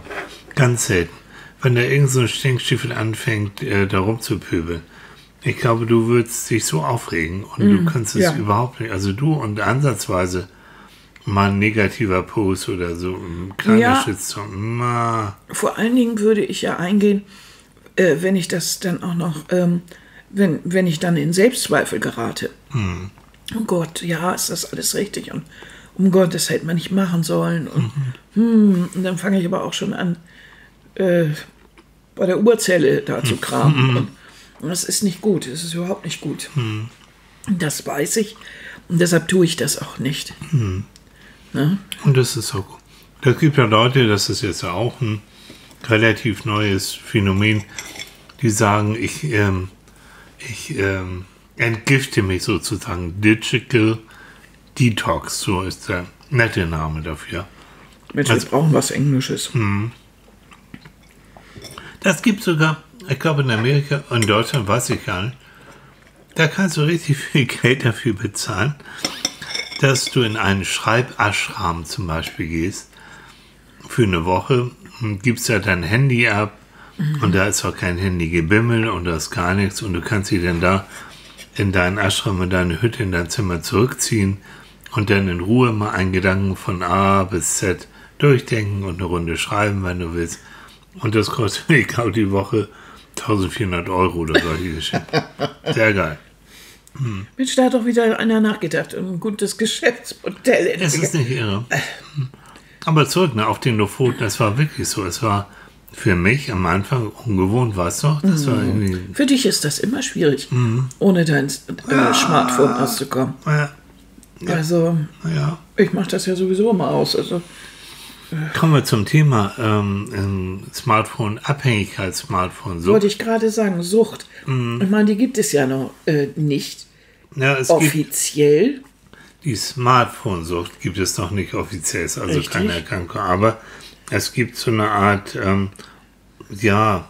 ganz selten, wenn da irgend so ein Stinkstiefel anfängt, äh, da rumzupöbeln, ich glaube, du würdest dich so aufregen und mm, du kannst es ja. überhaupt nicht, also du und ansatzweise mal ein negativer Post oder so, ein kleiner ja, Shitstorm, ma. Vor allen Dingen würde ich ja eingehen, äh, wenn ich das dann auch noch, ähm, wenn, wenn ich dann in Selbstzweifel gerate. Mm. Oh Gott, ja, ist das alles richtig? Und um Gott, das hätte man nicht machen sollen. Und, mhm. hm, und dann fange ich aber auch schon an, äh, bei der Urzelle da zu kramen. Mhm. Und, und das ist nicht gut, das ist überhaupt nicht gut. Mhm. Das weiß ich und deshalb tue ich das auch nicht. Mhm. Ne? Und das ist auch gut. Es gibt ja Leute, das ist jetzt auch ein relativ neues Phänomen, die sagen, ich, ähm, ich, ähm, entgifte mich sozusagen. Digital Detox, so ist der nette Name dafür. Mensch, wir brauchen was Englisches. Das gibt sogar, ich glaube in Amerika, in Deutschland weiß ich gar nicht, da kannst du richtig viel Geld dafür bezahlen, dass du in einen Schreibashram zum Beispiel gehst, für eine Woche, gibst ja dein Handy ab mhm. und da ist auch kein Handygebimmel und da ist gar nichts und du kannst dich dann da in deinen Ashram, in deine Hütte, in dein Zimmer zurückziehen und dann in Ruhe mal einen Gedanken von A bis Z durchdenken und eine Runde schreiben, wenn du willst. Und das kostet, ich glaube, die Woche eintausendvierhundert Euro oder solche Geschichten. Sehr geil. Hm. Mensch, da hat doch wieder einer nachgedacht und ein gutes Geschäftsmodell. Es ist nicht irre. Aber zurück ne, auf den Lofoten, es war wirklich so. Es war für mich am Anfang ungewohnt, weißt du? Das war irgendwie für dich ist das immer schwierig, mhm. ohne dein äh, ja. Smartphone auszukommen. Ja. Ja. Also, ja. ich mache das ja sowieso immer aus. Also, kommen wir zum Thema ähm, Smartphone, Abhängigkeit, Smartphone, Sucht. Wollte ich gerade sagen, Sucht. Mm. Ich meine, die gibt es ja noch äh, nicht ja, es offiziell. Gibt, die Smartphone-Sucht gibt es noch nicht offiziell, ist also Richtig? keine Erkrankung. Aber es gibt so eine Art, ähm, ja,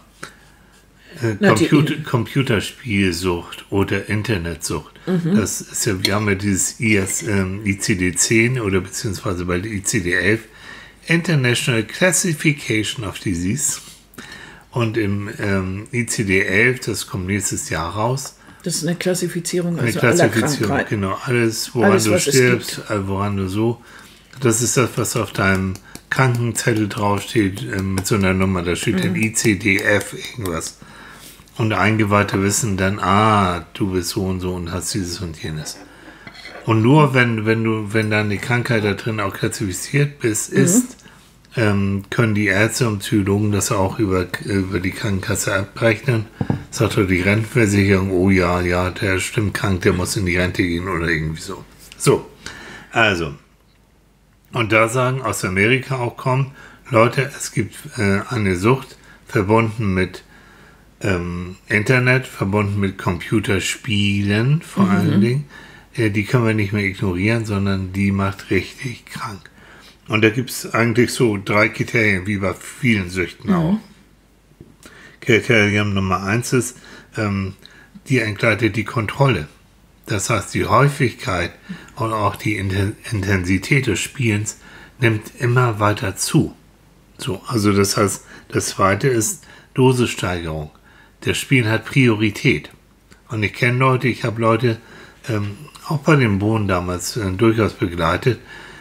äh, Na, Computer, Computerspielsucht oder Internetsucht. Mhm. Das ist ja, wir haben ja dieses I S, ähm, I C D zehn oder beziehungsweise bei der I C D elf, International Classification of Disease. Und im ähm, I C D elf, das kommt nächstes Jahr raus. Das ist eine Klassifizierung, eine also Klassifizierung, aller genau. Alles, woran alles, du stirbst, woran du so. Das ist das, was auf deinem Krankenzettel draufsteht, äh, mit so einer Nummer. Da steht mhm. dann I C D F irgendwas. Und Eingeweihte wissen dann, ah, du bist so und so und hast dieses und jenes. Und nur wenn, wenn du, wenn dann die Krankheit da drin auch klassifiziert bist, mhm. ist, ähm, können die Ärzte und Psychologen das auch über, über die Krankenkasse abrechnen. Sagt doch die Rentenversicherung, oh ja, ja, der ist stimmt krank, der muss in die Rente gehen oder irgendwie so. So, also. Und da sagen aus Amerika auch kommen, Leute, es gibt äh, eine Sucht verbunden mit ähm, Internet, verbunden mit Computerspielen vor mhm. allen Dingen. Die können wir nicht mehr ignorieren, sondern die macht richtig krank. Und da gibt es eigentlich so drei Kriterien, wie bei vielen Süchten mhm. auch. Kriterium Nummer eins ist, ähm, die entgleitet die Kontrolle. Das heißt, die Häufigkeit und auch die Intensität des Spielens nimmt immer weiter zu. So, also das heißt, das zweite ist Dosissteigerung. Das Spielen hat Priorität. Und ich kenne Leute, ich habe Leute, ähm, auch bei den Bohnen damals äh, durchaus begleitet,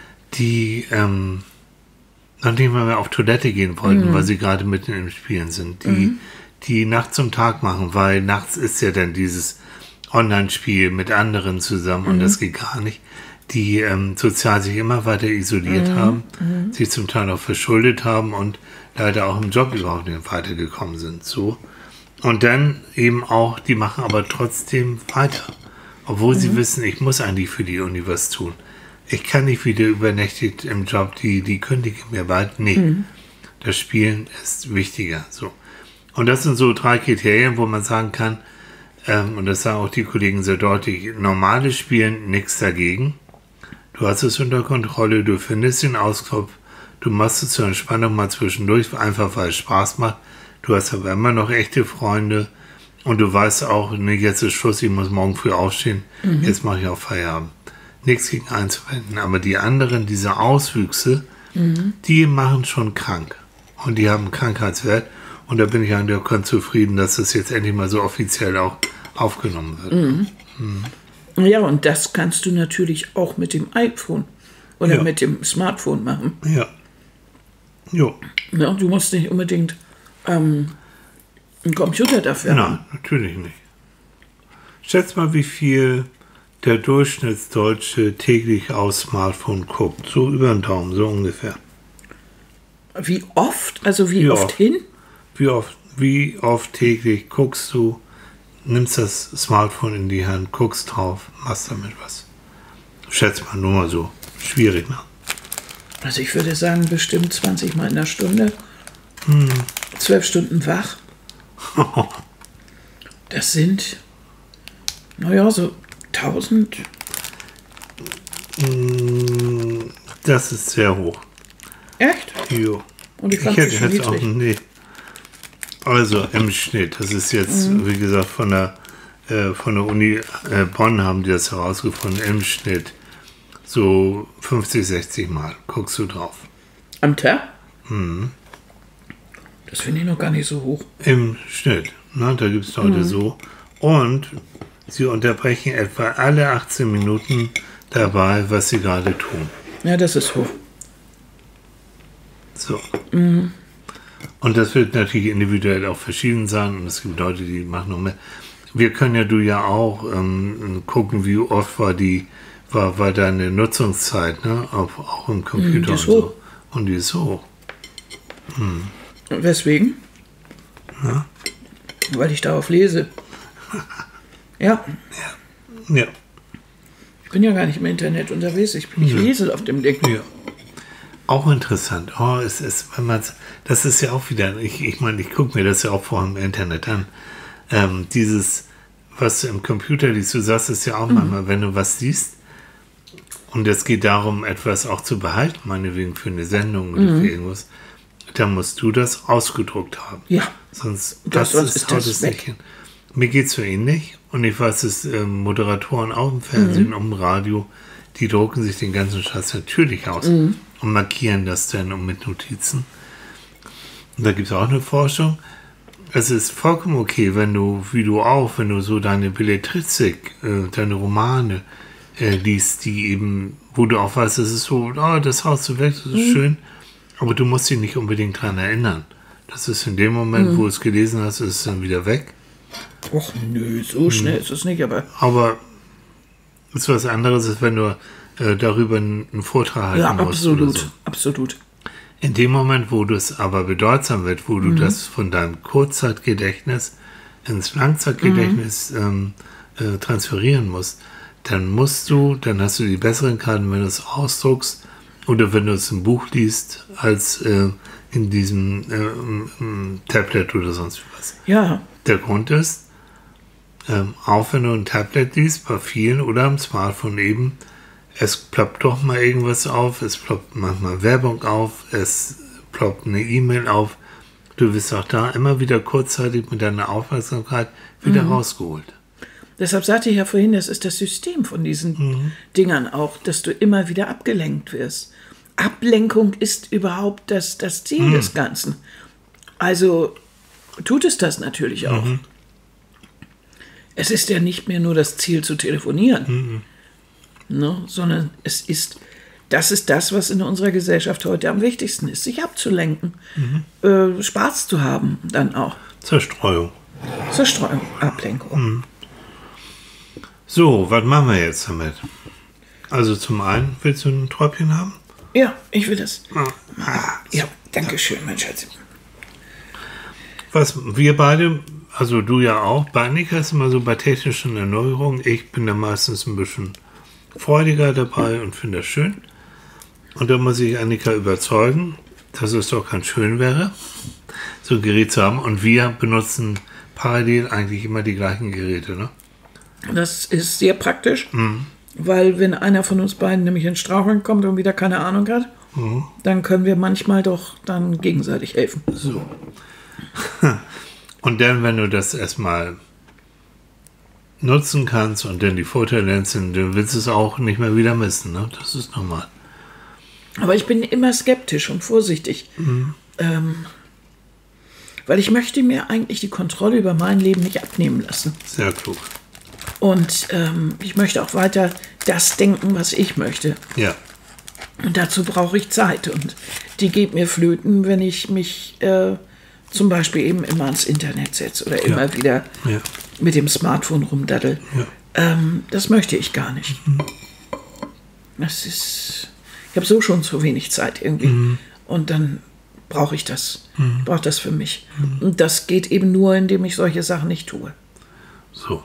die ähm, noch nicht mal mehr auf Toilette gehen wollten, mhm. weil sie gerade mitten im Spielen sind. Die, mhm. die nachts zum Tag machen, weil nachts ist ja dann dieses Online-Spiel mit anderen zusammen mhm. und das geht gar nicht. Die ähm, sozial sich immer weiter isoliert mhm. haben, mhm. sich zum Teil auch verschuldet haben und leider auch im Job überhaupt nicht weitergekommen sind. So. Und dann eben auch, die machen aber trotzdem weiter. Obwohl mhm. sie wissen, ich muss eigentlich für die Uni was tun. Ich kann nicht wieder übernächtigt im Job, die, die kündigen mir bald. Nee, mhm. das Spielen ist wichtiger. So. Und das sind so drei Kriterien, wo man sagen kann, ähm, und das sagen auch die Kollegen sehr deutlich, normales Spielen, nichts dagegen. Du hast es unter Kontrolle, du findest den Auskopf, du machst es zur Entspannung mal zwischendurch, einfach weil es Spaß macht. Du hast aber immer noch echte Freunde. Und du weißt auch, nee, jetzt ist Schluss, ich muss morgen früh aufstehen, mhm. jetzt mache ich auch Feierabend. Nichts gegen einzuwenden. Aber die anderen, diese Auswüchse, mhm. die machen schon krank. Und die haben einen Krankheitswert. Und da bin ich eigentlich auch ganz zufrieden, dass das jetzt endlich mal so offiziell auch aufgenommen wird. Mhm. Mhm. Ja, und das kannst du natürlich auch mit dem iPhone oder ja. mit dem Smartphone machen. Ja. Jo. Ja, du musst nicht unbedingt ähm, einen Computer dafür Nein, haben. natürlich nicht. Schätz mal, wie viel der Durchschnittsdeutsche täglich aufs Smartphone guckt. So über den Daumen, so ungefähr. Wie oft? Also wie, wie oft, oft hin? Wie oft, wie oft täglich guckst du, nimmst das Smartphone in die Hand, guckst drauf, machst damit was. Schätz mal, nur mal so. Schwierig, ne? Also ich würde sagen, bestimmt zwanzig Mal in der Stunde. Hm. Zwölf Stunden wach. Das sind, naja, so tausend. Das ist sehr hoch. Echt? Jo. Und ich fand ich sie schon hätte auch, nee. Also im Schnitt, das ist jetzt, mhm. wie gesagt, von der, äh, von der Uni äh, Bonn haben die das herausgefunden, im Schnitt so fünfzig, sechzig Mal guckst du drauf. Am Tag? Mhm. Das finde ich noch gar nicht so hoch. Im Schnitt, ne, da gibt es Leute mhm. so. Und sie unterbrechen etwa alle achtzehn Minuten dabei, was sie gerade tun. Ja, das ist hoch. So. Mhm. Und das wird natürlich individuell auch verschieden sein. Und es gibt Leute, die machen noch mehr. Wir können ja, du ja auch ähm, gucken, wie oft war die, war, war deine Nutzungszeit, ne? Auf, auch im Computer mhm, die ist und hoch. so. Und die ist hoch. Hm. Weswegen? Na? Weil ich darauf lese. Ja. ja. Ja. Ich bin ja gar nicht im Internet unterwegs. Ich, ich ja. lese auf dem Ding. Ja. Auch interessant. Oh, es ist, wenn man das ist ja auch wieder, ich, ich meine, ich gucke mir das ja auch vorher im Internet an. Ähm, dieses, was du im Computer liest, du sagst es ja auch mhm. manchmal, wenn du was siehst und es geht darum, etwas auch zu behalten, meinetwegen für eine Sendung oder mhm. für irgendwas, dann musst du das ausgedruckt haben. Ja. Sonst das, das ist, ist, das es nicht hin. Mir geht es so ähnlich und ich weiß, dass äh, Moderatoren auch im Fernsehen, mhm. im Radio, die drucken sich den ganzen Scheiß natürlich aus mhm. und markieren das dann und mit Notizen. Und da gibt es auch eine Forschung. Es ist vollkommen okay, wenn du, wie du auch, wenn du so deine Belletristik, äh, deine Romane äh, liest, die eben, wo du auch weißt, das ist so, oh, das Haus so weg, das ist mhm. schön, aber du musst dich nicht unbedingt daran erinnern. Das ist in dem Moment, mhm. wo du es gelesen hast, ist es dann wieder weg. Och nö, so schnell mhm. ist es nicht, aber... Aber es ist was anderes, als wenn du äh, darüber einen, einen Vortrag halten ja, musst. absolut, so. absolut. In dem Moment, wo es aber bedeutsam wird, wo du mhm. das von deinem Kurzzeitgedächtnis ins Langzeitgedächtnis mhm. ähm, äh, transferieren musst, dann musst du, dann hast du die besseren Karten, wenn du es ausdruckst oder wenn du es im Buch liest, als äh, in diesem äh, im Tablet oder sonst was. Ja. Der Grund ist, ähm, auch wenn du ein Tablet liest, bei vielen oder am Smartphone eben, es ploppt doch mal irgendwas auf, es ploppt manchmal Werbung auf, es ploppt eine E-Mail auf. Du wirst auch da immer wieder kurzzeitig mit deiner Aufmerksamkeit wieder mhm. rausgeholt. Deshalb sagte ich ja vorhin, das ist das System von diesen mhm. Dingern auch, dass du immer wieder abgelenkt wirst. Ablenkung ist überhaupt das, das Ziel mhm. des Ganzen. Also tut es das natürlich auch. Mhm. Es ist ja nicht mehr nur das Ziel zu telefonieren, Mhm. ne, sondern es ist, das ist das, was in unserer Gesellschaft heute am wichtigsten ist, sich abzulenken, mhm. äh, Spaß zu haben dann auch. Zerstreuung. Zerstreuung, Ablenkung. Mhm. So, was machen wir jetzt damit? Also zum einen, willst du ein Träubchen haben? Ja, ich will das. Ah. Ah, ja, so. Danke schön, mein Schatz. Was wir beide, also du ja auch, bei Annika ist immer so bei technischen Erneuerungen, ich bin da meistens ein bisschen freudiger dabei und finde das schön. Und da muss ich Annika überzeugen, dass es doch ganz schön wäre, so ein Gerät zu haben. Und wir benutzen parallel eigentlich immer die gleichen Geräte, ne? Das ist sehr praktisch, Mhm. weil wenn einer von uns beiden nämlich in Straucheln kommt und wieder keine Ahnung hat, Mhm. dann können wir manchmal doch dann gegenseitig helfen. So. Und dann, wenn du das erstmal nutzen kannst und dann die Vorteile sind, dann willst du es auch nicht mehr wieder missen, ne? Das ist normal. Aber ich bin immer skeptisch und vorsichtig, Mhm. ähm, weil ich möchte mir eigentlich die Kontrolle über mein Leben nicht abnehmen lassen. Sehr klug. Und ähm, ich möchte auch weiter das denken, was ich möchte. Ja. Und dazu brauche ich Zeit. Und die geht mir flöten, wenn ich mich äh, zum Beispiel eben immer ans Internet setze oder Ja. immer wieder Ja. mit dem Smartphone rumdaddel. Ja. Ähm, das möchte ich gar nicht. Mhm. Das ist, ich habe so schon zu wenig Zeit irgendwie. Mhm. Und dann brauche ich das. Mhm. Brauche das für mich. Und das geht eben nur, indem ich solche Sachen nicht tue. So.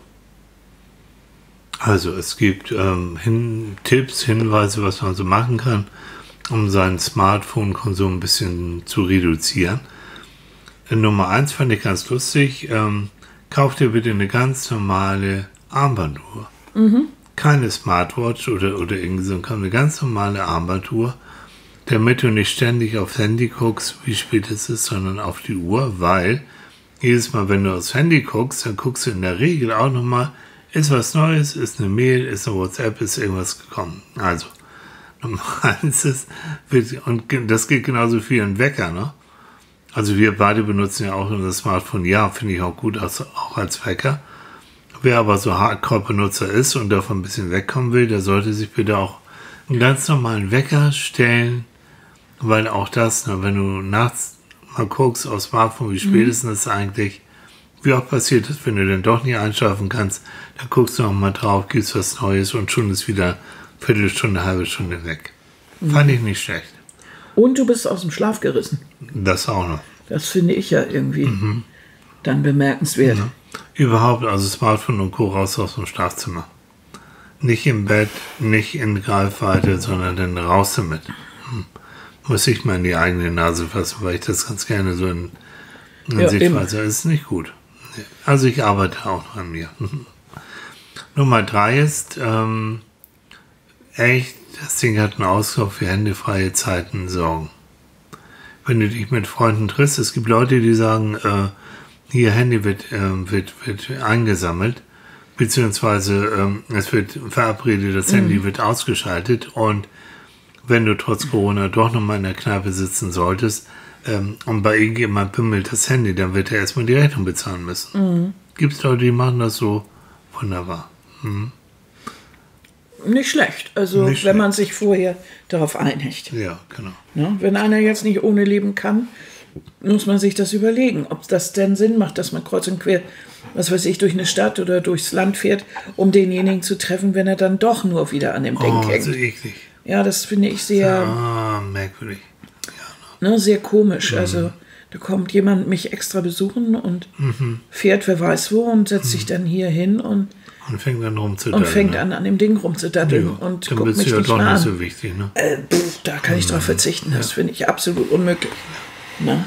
Also es gibt ähm, hin, Tipps, Hinweise, was man so machen kann, um seinen Smartphone-Konsum ein bisschen zu reduzieren. Nummer eins fand ich ganz lustig. Ähm, kauf dir bitte eine ganz normale Armbanduhr. Mhm. Keine Smartwatch oder, oder irgendwie so, eine ganz normale Armbanduhr. damit du nicht ständig aufs Handy guckst, wie spät es ist, sondern auf die Uhr, weil jedes Mal, wenn du aufs Handy guckst, dann guckst du in der Regel auch nochmal, ist was Neues, ist eine Mail, ist eine WhatsApp, ist irgendwas gekommen. Also, normal ist es, und das geht genauso für einen Wecker, ne? Also wir beide benutzen ja auch unser Smartphone, ja, finde ich auch gut, auch als Wecker. Wer aber so Hardcore-Benutzer ist und davon ein bisschen wegkommen will, der sollte sich bitte auch einen ganz normalen Wecker stellen, weil auch das, ne, wenn du nachts mal guckst aufs Smartphone, wie spät ist es eigentlich, wie auch passiert ist, wenn du dann doch nicht einschlafen kannst, dann guckst du noch mal drauf, gibst was Neues und schon ist wieder Viertelstunde, halbe Stunde weg. Mhm. Fand ich nicht schlecht. Und du bist aus dem Schlaf gerissen. Das auch noch. Das finde ich ja irgendwie mhm. dann bemerkenswert. Ja. Überhaupt, also Smartphone und Co. raus aus dem Schlafzimmer. Nicht im Bett, nicht in Greifweite, sondern dann raus damit. Hm. Muss ich mal in die eigene Nase fassen, weil ich das ganz gerne so in, in ja, Sichtweise. Das ist nicht gut. Also ich arbeite auch noch an mir. Nummer drei ist, ähm, echt, das Ding hat einen Auslauf für händefreie Zeiten sorgen. Wenn du dich mit Freunden triffst, es gibt Leute, die sagen, äh, hier Handy wird, äh, wird, wird eingesammelt, beziehungsweise ähm, es wird verabredet, das mhm. Handy wird ausgeschaltet und wenn du trotz Corona doch nochmal in der Kneipe sitzen solltest ähm, und bei irgendjemand bimmelt das Handy, dann wird er erstmal die Rechnung bezahlen müssen. Mhm. Gibt es Leute, die machen das so wunderbar. Mhm. Nicht schlecht, also nicht wenn schlecht. Man sich vorher darauf einigt. Ja, genau. Ja, wenn einer jetzt nicht ohne leben kann, muss man sich das überlegen, ob das denn Sinn macht, dass man kreuz und quer, was weiß ich, durch eine Stadt oder durchs Land fährt, um denjenigen zu treffen, wenn er dann doch nur wieder an dem Ding oh, hängt. So eklig. Ja, das finde ich sehr ah, merkwürdig. Ja, ne? Ne, sehr komisch. Mhm. Also da kommt jemand mich extra besuchen und mhm. fährt wer weiß wo und setzt mhm. sich dann hier hin und Und fängt dann rumzudaddeln. Und fängt an, an dem Ding rumzudaddeln. Ja, und dann guckt mich ja nicht doch mal nicht an. so wichtig, ne? Äh, pff, da kann ich drauf verzichten. Das ja. finde ich absolut unmöglich. Ja.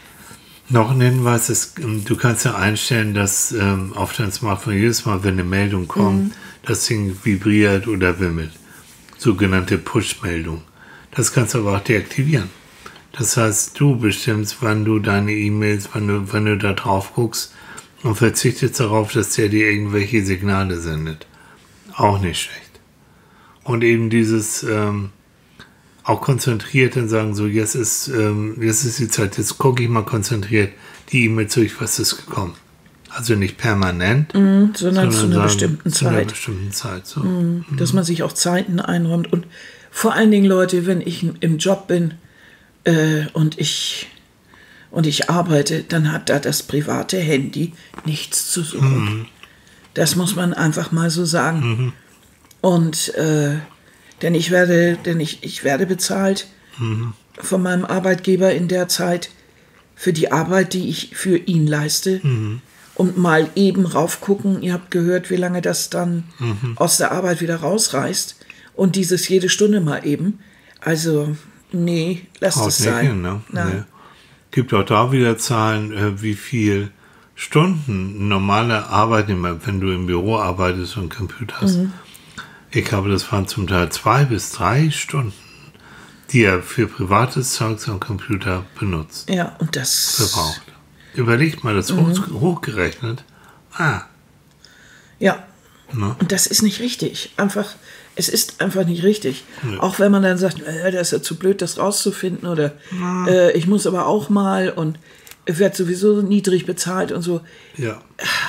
Noch ein Hinweis ist, du kannst ja einstellen, dass ähm, auf dein Smartphone jedes Mal, wenn eine Meldung kommt, mhm. das Ding vibriert oder wimmelt. Sogenannte Push-Meldung. Das kannst du aber auch deaktivieren. Das heißt, du bestimmst, wann du deine E-Mails, wann du, wann du da drauf guckst, und verzichtet darauf, dass der dir irgendwelche Signale sendet. Auch nicht schlecht. Und eben dieses ähm, auch konzentriert und sagen so, jetzt ist, ähm, jetzt ist die Zeit, jetzt gucke ich mal konzentriert die E-Mail durch, was ist gekommen. Also nicht permanent, mm, sondern, sondern zu einer sagen, bestimmten zu Zeit. einer bestimmten Zeit. So. Mm, mm. Dass man sich auch Zeiten einräumt. Und vor allen Dingen, Leute, wenn ich im Job bin äh, und ich... und ich arbeite, dann hat da das private Handy nichts zu suchen. Mhm. Das muss man einfach mal so sagen. Mhm. Und äh, denn ich werde, denn ich, ich werde bezahlt mhm. von meinem Arbeitgeber in der Zeit für die Arbeit, die ich für ihn leiste. Mhm. Und mal eben raufgucken, ihr habt gehört, wie lange das dann mhm. aus der Arbeit wieder rausreißt. Und dieses jede Stunde mal eben. Also, nee, lasst Haut es sein. Hin, ne? Nee. Gibt auch da wieder Zahlen, äh, wie viel Stunden ein normaler Arbeitnehmer, wenn du im Büro arbeitest und einen Computer hast. Mhm. Ich glaube, das waren zum Teil zwei bis drei Stunden, die er für privates Zeugs am Computer benutzt. Ja, und das... verbraucht. Überlegt mal, das mhm. hoch, hochgerechnet. Ah. Ja, ne? Und das ist nicht richtig. Einfach... Es ist einfach nicht richtig. Ja. Auch wenn man dann sagt, äh, das ist ja zu blöd, das rauszufinden oder ja. äh, ich muss aber auch mal und werde sowieso niedrig bezahlt und so. Ja.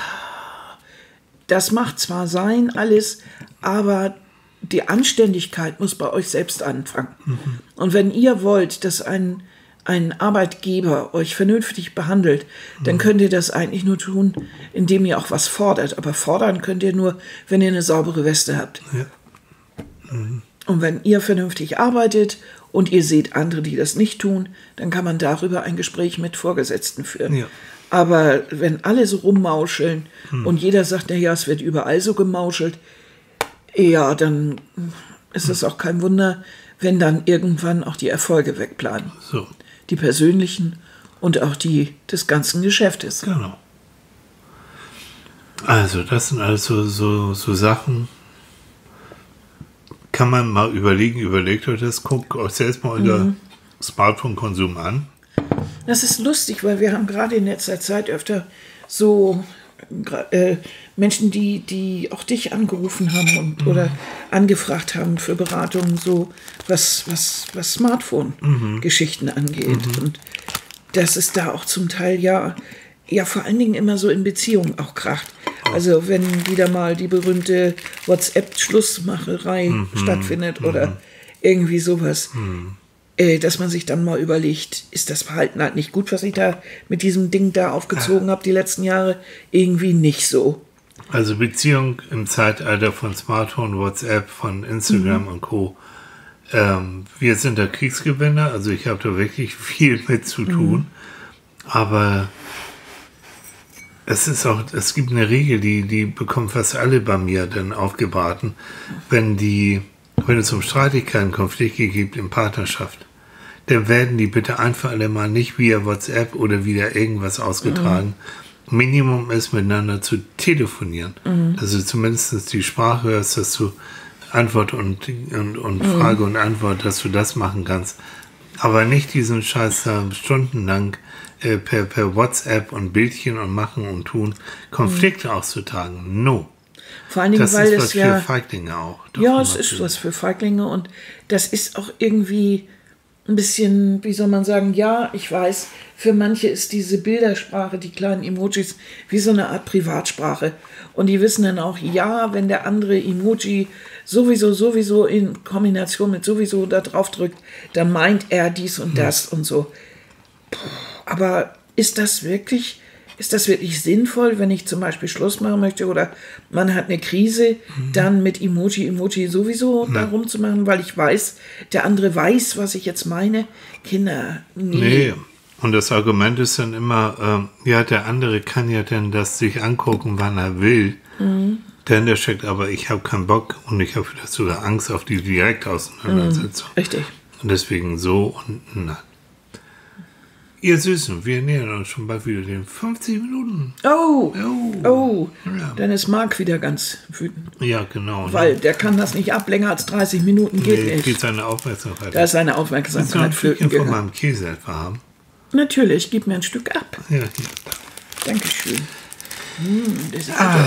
Das macht zwar sein, alles, aber die Anständigkeit muss bei euch selbst anfangen. Mhm. Und wenn ihr wollt, dass ein, ein Arbeitgeber euch vernünftig behandelt, mhm. dann könnt ihr das eigentlich nur tun, indem ihr auch was fordert. Aber fordern könnt ihr nur, wenn ihr eine saubere Weste habt. Ja. Und wenn ihr vernünftig arbeitet und ihr seht andere, die das nicht tun, dann kann man darüber ein Gespräch mit Vorgesetzten führen. Ja. Aber wenn alle so rummauscheln hm. und jeder sagt, na ja, es wird überall so gemauschelt, ja, dann ist es auch kein Wunder, wenn dann irgendwann auch die Erfolge wegbleiben. So. Die persönlichen und auch die des ganzen Geschäftes. Genau. Also das sind alles so, so, so Sachen, Kann man mal überlegen, überlegt euch das, guckt euch selbst mal unser mhm. Smartphone-Konsum an. Das ist lustig, weil wir haben gerade in letzter Zeit öfter so äh, Menschen, die, die auch dich angerufen haben und, mhm. oder angefragt haben für Beratungen, so was, was, was Smartphone-Geschichten mhm. angeht. Mhm. Und dass es da auch zum Teil ja, ja vor allen Dingen immer so in Beziehungen auch kracht. Also wenn wieder mal die berühmte WhatsApp-Schlussmacherei mhm. stattfindet mhm. oder irgendwie sowas, mhm. äh, dass man sich dann mal überlegt, ist das Verhalten halt nicht gut, was ich da mit diesem Ding da aufgezogen habe die letzten Jahre? Irgendwie nicht so. Also Beziehung im Zeitalter von Smartphone, WhatsApp, von Instagram mhm. und Co. Ähm, wir sind da Kriegsgewinner, also ich habe da wirklich viel mit zu tun, mhm. aber es ist auch, es gibt eine Regel, die, die bekommen fast alle bei mir dann aufgebraten, wenn die, wenn es um Streitigkeiten, Konflikte gibt in Partnerschaft, dann werden die bitte einfach alle mal nicht via WhatsApp oder wieder irgendwas ausgetragen. Mhm. Minimum ist, miteinander zu telefonieren. Mhm. Dass du zumindest die Sprache hörst, dass du Antwort und, und, und mhm. Frage und Antwort, dass du das machen kannst. Aber nicht diesen Scheiß da stundenlang äh, per, per WhatsApp und Bildchen und machen und tun, Konflikte mhm. auszutragen. No. Vor allen Dingen, das weil ist was es ja, für Feiglinge auch. Ja, es ist was für Feiglinge und das ist auch irgendwie ein bisschen, wie soll man sagen, ja, ich weiß, für manche ist diese Bildersprache, die kleinen Emojis, wie so eine Art Privatsprache. Und die wissen dann auch, ja, wenn der andere Emoji sowieso, sowieso in Kombination mit sowieso da drauf drückt, dann meint er dies und das ja. und so. Puh, aber ist das wirklich, ist das wirklich sinnvoll, wenn ich zum Beispiel Schluss machen möchte oder man hat eine Krise, mhm. dann mit Emoji, Emoji sowieso ja. da rumzumachen, weil ich weiß, der andere weiß, was ich jetzt meine? Kinder, nee. Nee. Und das Argument ist dann immer, äh, ja, der andere kann ja dann das sich angucken, wann er will. Mhm. Denn der steckt, aber ich habe keinen Bock und ich habe vielleicht sogar Angst auf die Direktauseinandersetzung. Mhm. Richtig. Und deswegen so und nein. Ihr Süßen, wir nähern uns schon bald wieder den fünfzig Minuten. Oh, oh, oh. Ja. Dann ist Marc wieder ganz wütend. Ja, genau. Weil ne? der kann das nicht ab, länger als dreißig Minuten geht nee, nicht. geht seine Aufmerksamkeit. Da ist seine Aufmerksamkeit flöten gegangen. Von meinem Käse etwa haben? Natürlich, gib mir ein Stück ab. Ja, hier. Dankeschön. Hm, das ist ah,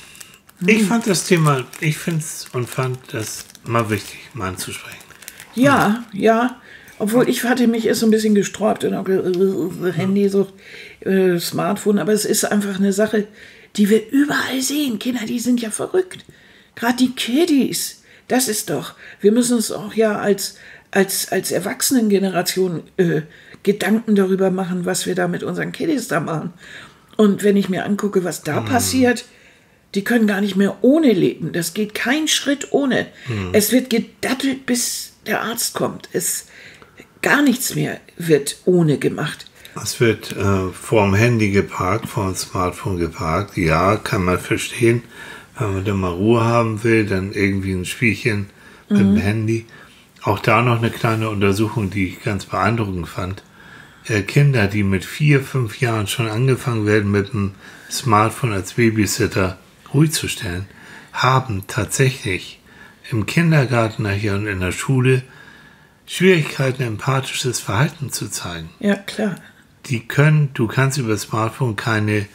hm. Ich fand das Thema, ich finde es und fand das mal wichtig, mal anzusprechen. Ja, hm. ja. Obwohl ich hatte mich erst so ein bisschen gesträubt und auch äh, Handy, so äh, Smartphone, aber es ist einfach eine Sache, die wir überall sehen. Kinder, die sind ja verrückt. Gerade die Kiddies, das ist doch, wir müssen uns auch ja als, als, als Erwachsenengeneration äh, Gedanken darüber machen, was wir da mit unseren Kiddies da machen. Und wenn ich mir angucke, was da mhm. passiert, die können gar nicht mehr ohne leben. Das geht kein Schritt ohne. Mhm. Es wird gedattelt, bis der Arzt kommt. Es Gar nichts mehr wird ohne gemacht. Es wird äh, vorm Handy geparkt, vorm Smartphone geparkt. Ja, kann man verstehen. Wenn man da mal Ruhe haben will, dann irgendwie ein Spielchen mhm. mit dem Handy. Auch da noch eine kleine Untersuchung, die ich ganz beeindruckend fand. Äh, Kinder, die mit vier, fünf Jahren schon angefangen werden, mit dem Smartphone als Babysitter ruhig zu stellen, haben tatsächlich im Kindergarten nachher und in der Schule Schwierigkeiten, empathisches Verhalten zu zeigen. Ja, klar. Die können, du kannst über das Smartphone keine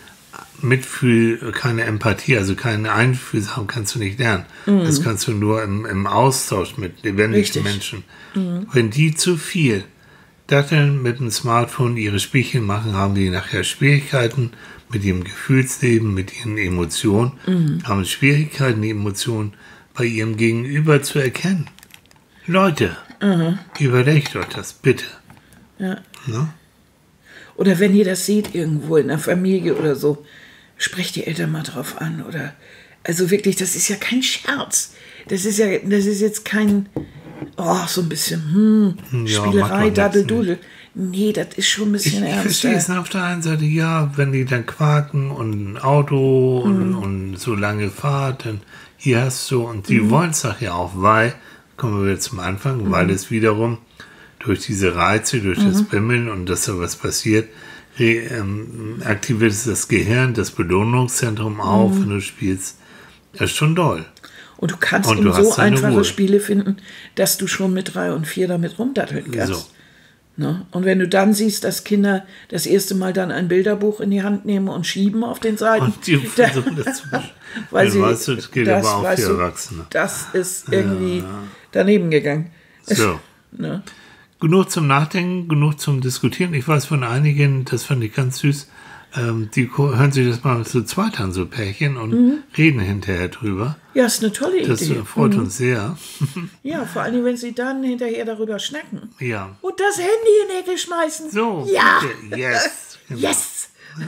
Mitfühl, keine Empathie, also keine Einfühlsam kannst du nicht lernen. Mhm. Das kannst du nur im, im Austausch mit lebendigen Menschen. Mhm. Wenn die zu viel datteln mit dem Smartphone ihre Spielchen machen, haben die nachher Schwierigkeiten mit ihrem Gefühlsleben, mit ihren Emotionen, mhm. haben Schwierigkeiten, die Emotionen bei ihrem Gegenüber zu erkennen. Leute, mhm. überlegt euch das bitte. Ja. Ne? Oder wenn ihr das seht irgendwo in der Familie oder so, sprecht die Eltern mal drauf an. Oder also wirklich, das ist ja kein Scherz. Das ist ja, das ist jetzt kein, oh, so ein bisschen, hm, ja, Spielerei, Daddeldudel. Nee, das ist schon ein bisschen ich, ernst. Ich verstehe es auf der einen Seite, ja, wenn die dann quaken und ein Auto mhm. und, und so lange Fahrt, dann hier hast du, und die mhm. wollen es ja auch, weil, kommen wir jetzt zum Anfang, mhm. weil es wiederum durch diese Reize, durch mhm. das Bimmeln und dass da was passiert, re, ähm, aktiviert es das Gehirn, das Belohnungszentrum auf, mhm. wenn du spielst. Das ist schon doll. Und du kannst Und eben du hast so deine einfache Ruhe. Spiele finden, dass du schon mit drei und vier damit rumdatteln kannst. So. Ne? Und wenn du dann siehst, dass Kinder das erste Mal dann ein Bilderbuch in die Hand nehmen und schieben auf den Seiten, Und die versuchen das zu weil ja, sie, weißt du, das gilt das, aber auch weißt für du, Erwachsene. das ist irgendwie daneben gegangen. So. Ne? Genug zum Nachdenken, genug zum Diskutieren. Ich weiß von einigen, das fand ich ganz süß, ähm, die ko- hören sich das mal zu zweit an, so Pärchen, und Mhm. reden hinterher drüber. Ja, ist eine tolle Das Idee. äh, freut uns sehr. Ja, vor allem, wenn sie dann hinterher darüber schnacken. Ja. Und das Handy in die Ecke schmeißen. So. Ja. bitte. Yes. Genau. Yes!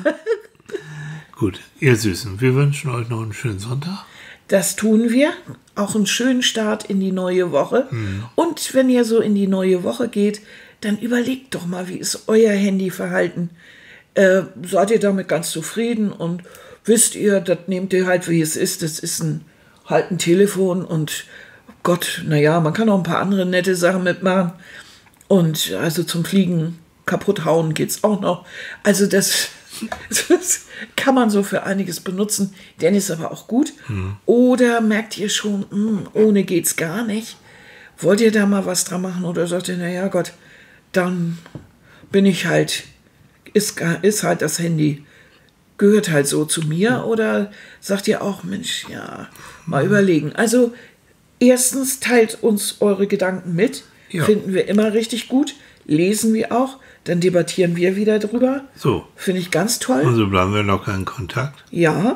Gut, ihr Süßen, wir wünschen euch noch einen schönen Sonntag. Das tun wir. Auch einen schönen Start in die neue Woche. Mhm. Und wenn ihr so in die neue Woche geht, dann überlegt doch mal, wie ist euer Handyverhalten? Äh, seid ihr damit ganz zufrieden und wisst ihr, das nehmt ihr halt, wie es ist. Das ist ein, halt ein Telefon und Gott, naja, man kann auch ein paar andere nette Sachen mitmachen. Und also zum Fliegen kaputt hauen geht's auch noch. Also das, das kann man so für einiges benutzen. Der ist aber auch gut. Mhm. Oder merkt ihr schon, mh, ohne geht's gar nicht. Wollt ihr da mal was dran machen? Oder sagt ihr, naja Gott, dann bin ich halt, ist, gar- ist halt das Handy, gehört halt so zu mir. Oder sagt ihr auch, Mensch, ja, mal überlegen. Also erstens teilt uns eure Gedanken mit. Ja. Finden wir immer richtig gut. Lesen wir auch. Dann debattieren wir wieder drüber. So, Finde ich ganz toll. und so bleiben wir locker in Kontakt. Ja.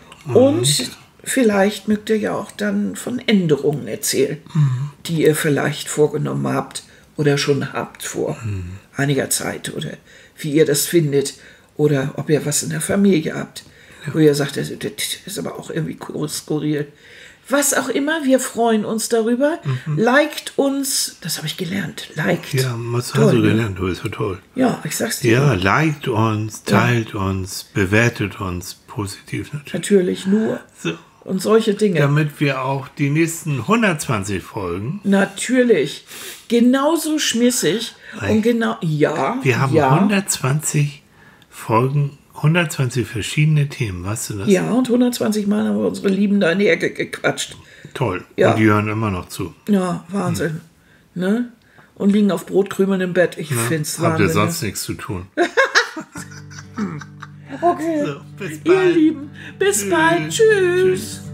Und vielleicht mögt ihr ja auch dann von Änderungen erzählen, die ihr vielleicht vorgenommen habt oder schon habt vor einiger Zeit. Oder wie ihr das findet. Oder ob ihr was in der Familie habt. Wo ihr sagt, das das ist aber auch irgendwie skurril. Was auch immer, wir freuen uns darüber. Liked uns, das habe ich gelernt, liked. Ja, was Toll, hast du ne? gelernt? Du bist so toll. Ja, ich sag's dir. Ja, liked uns, teilt uns, bewertet uns positiv natürlich. Natürlich nur. So, Und solche Dinge. damit wir auch die nächsten hundertzwanzig Folgen, Natürlich. Genauso schmissig. Und genau, ja. wir haben ja, hundertzwanzig Folgen, hundertzwanzig verschiedene Themen, weißt du das? Ja, und hundertzwanzig Mal haben wir unsere Lieben da in die Ecke gequatscht. Toll. Ja. Und die hören immer noch zu. Ja, Wahnsinn. Ne? Und liegen auf Brotkrümeln im Bett. Ich find's Habt ihr Wahnsinn. sonst nichts zu tun? Okay. So, bis Ihr bald. Lieben, bis bald. Tschüss. Tschüss.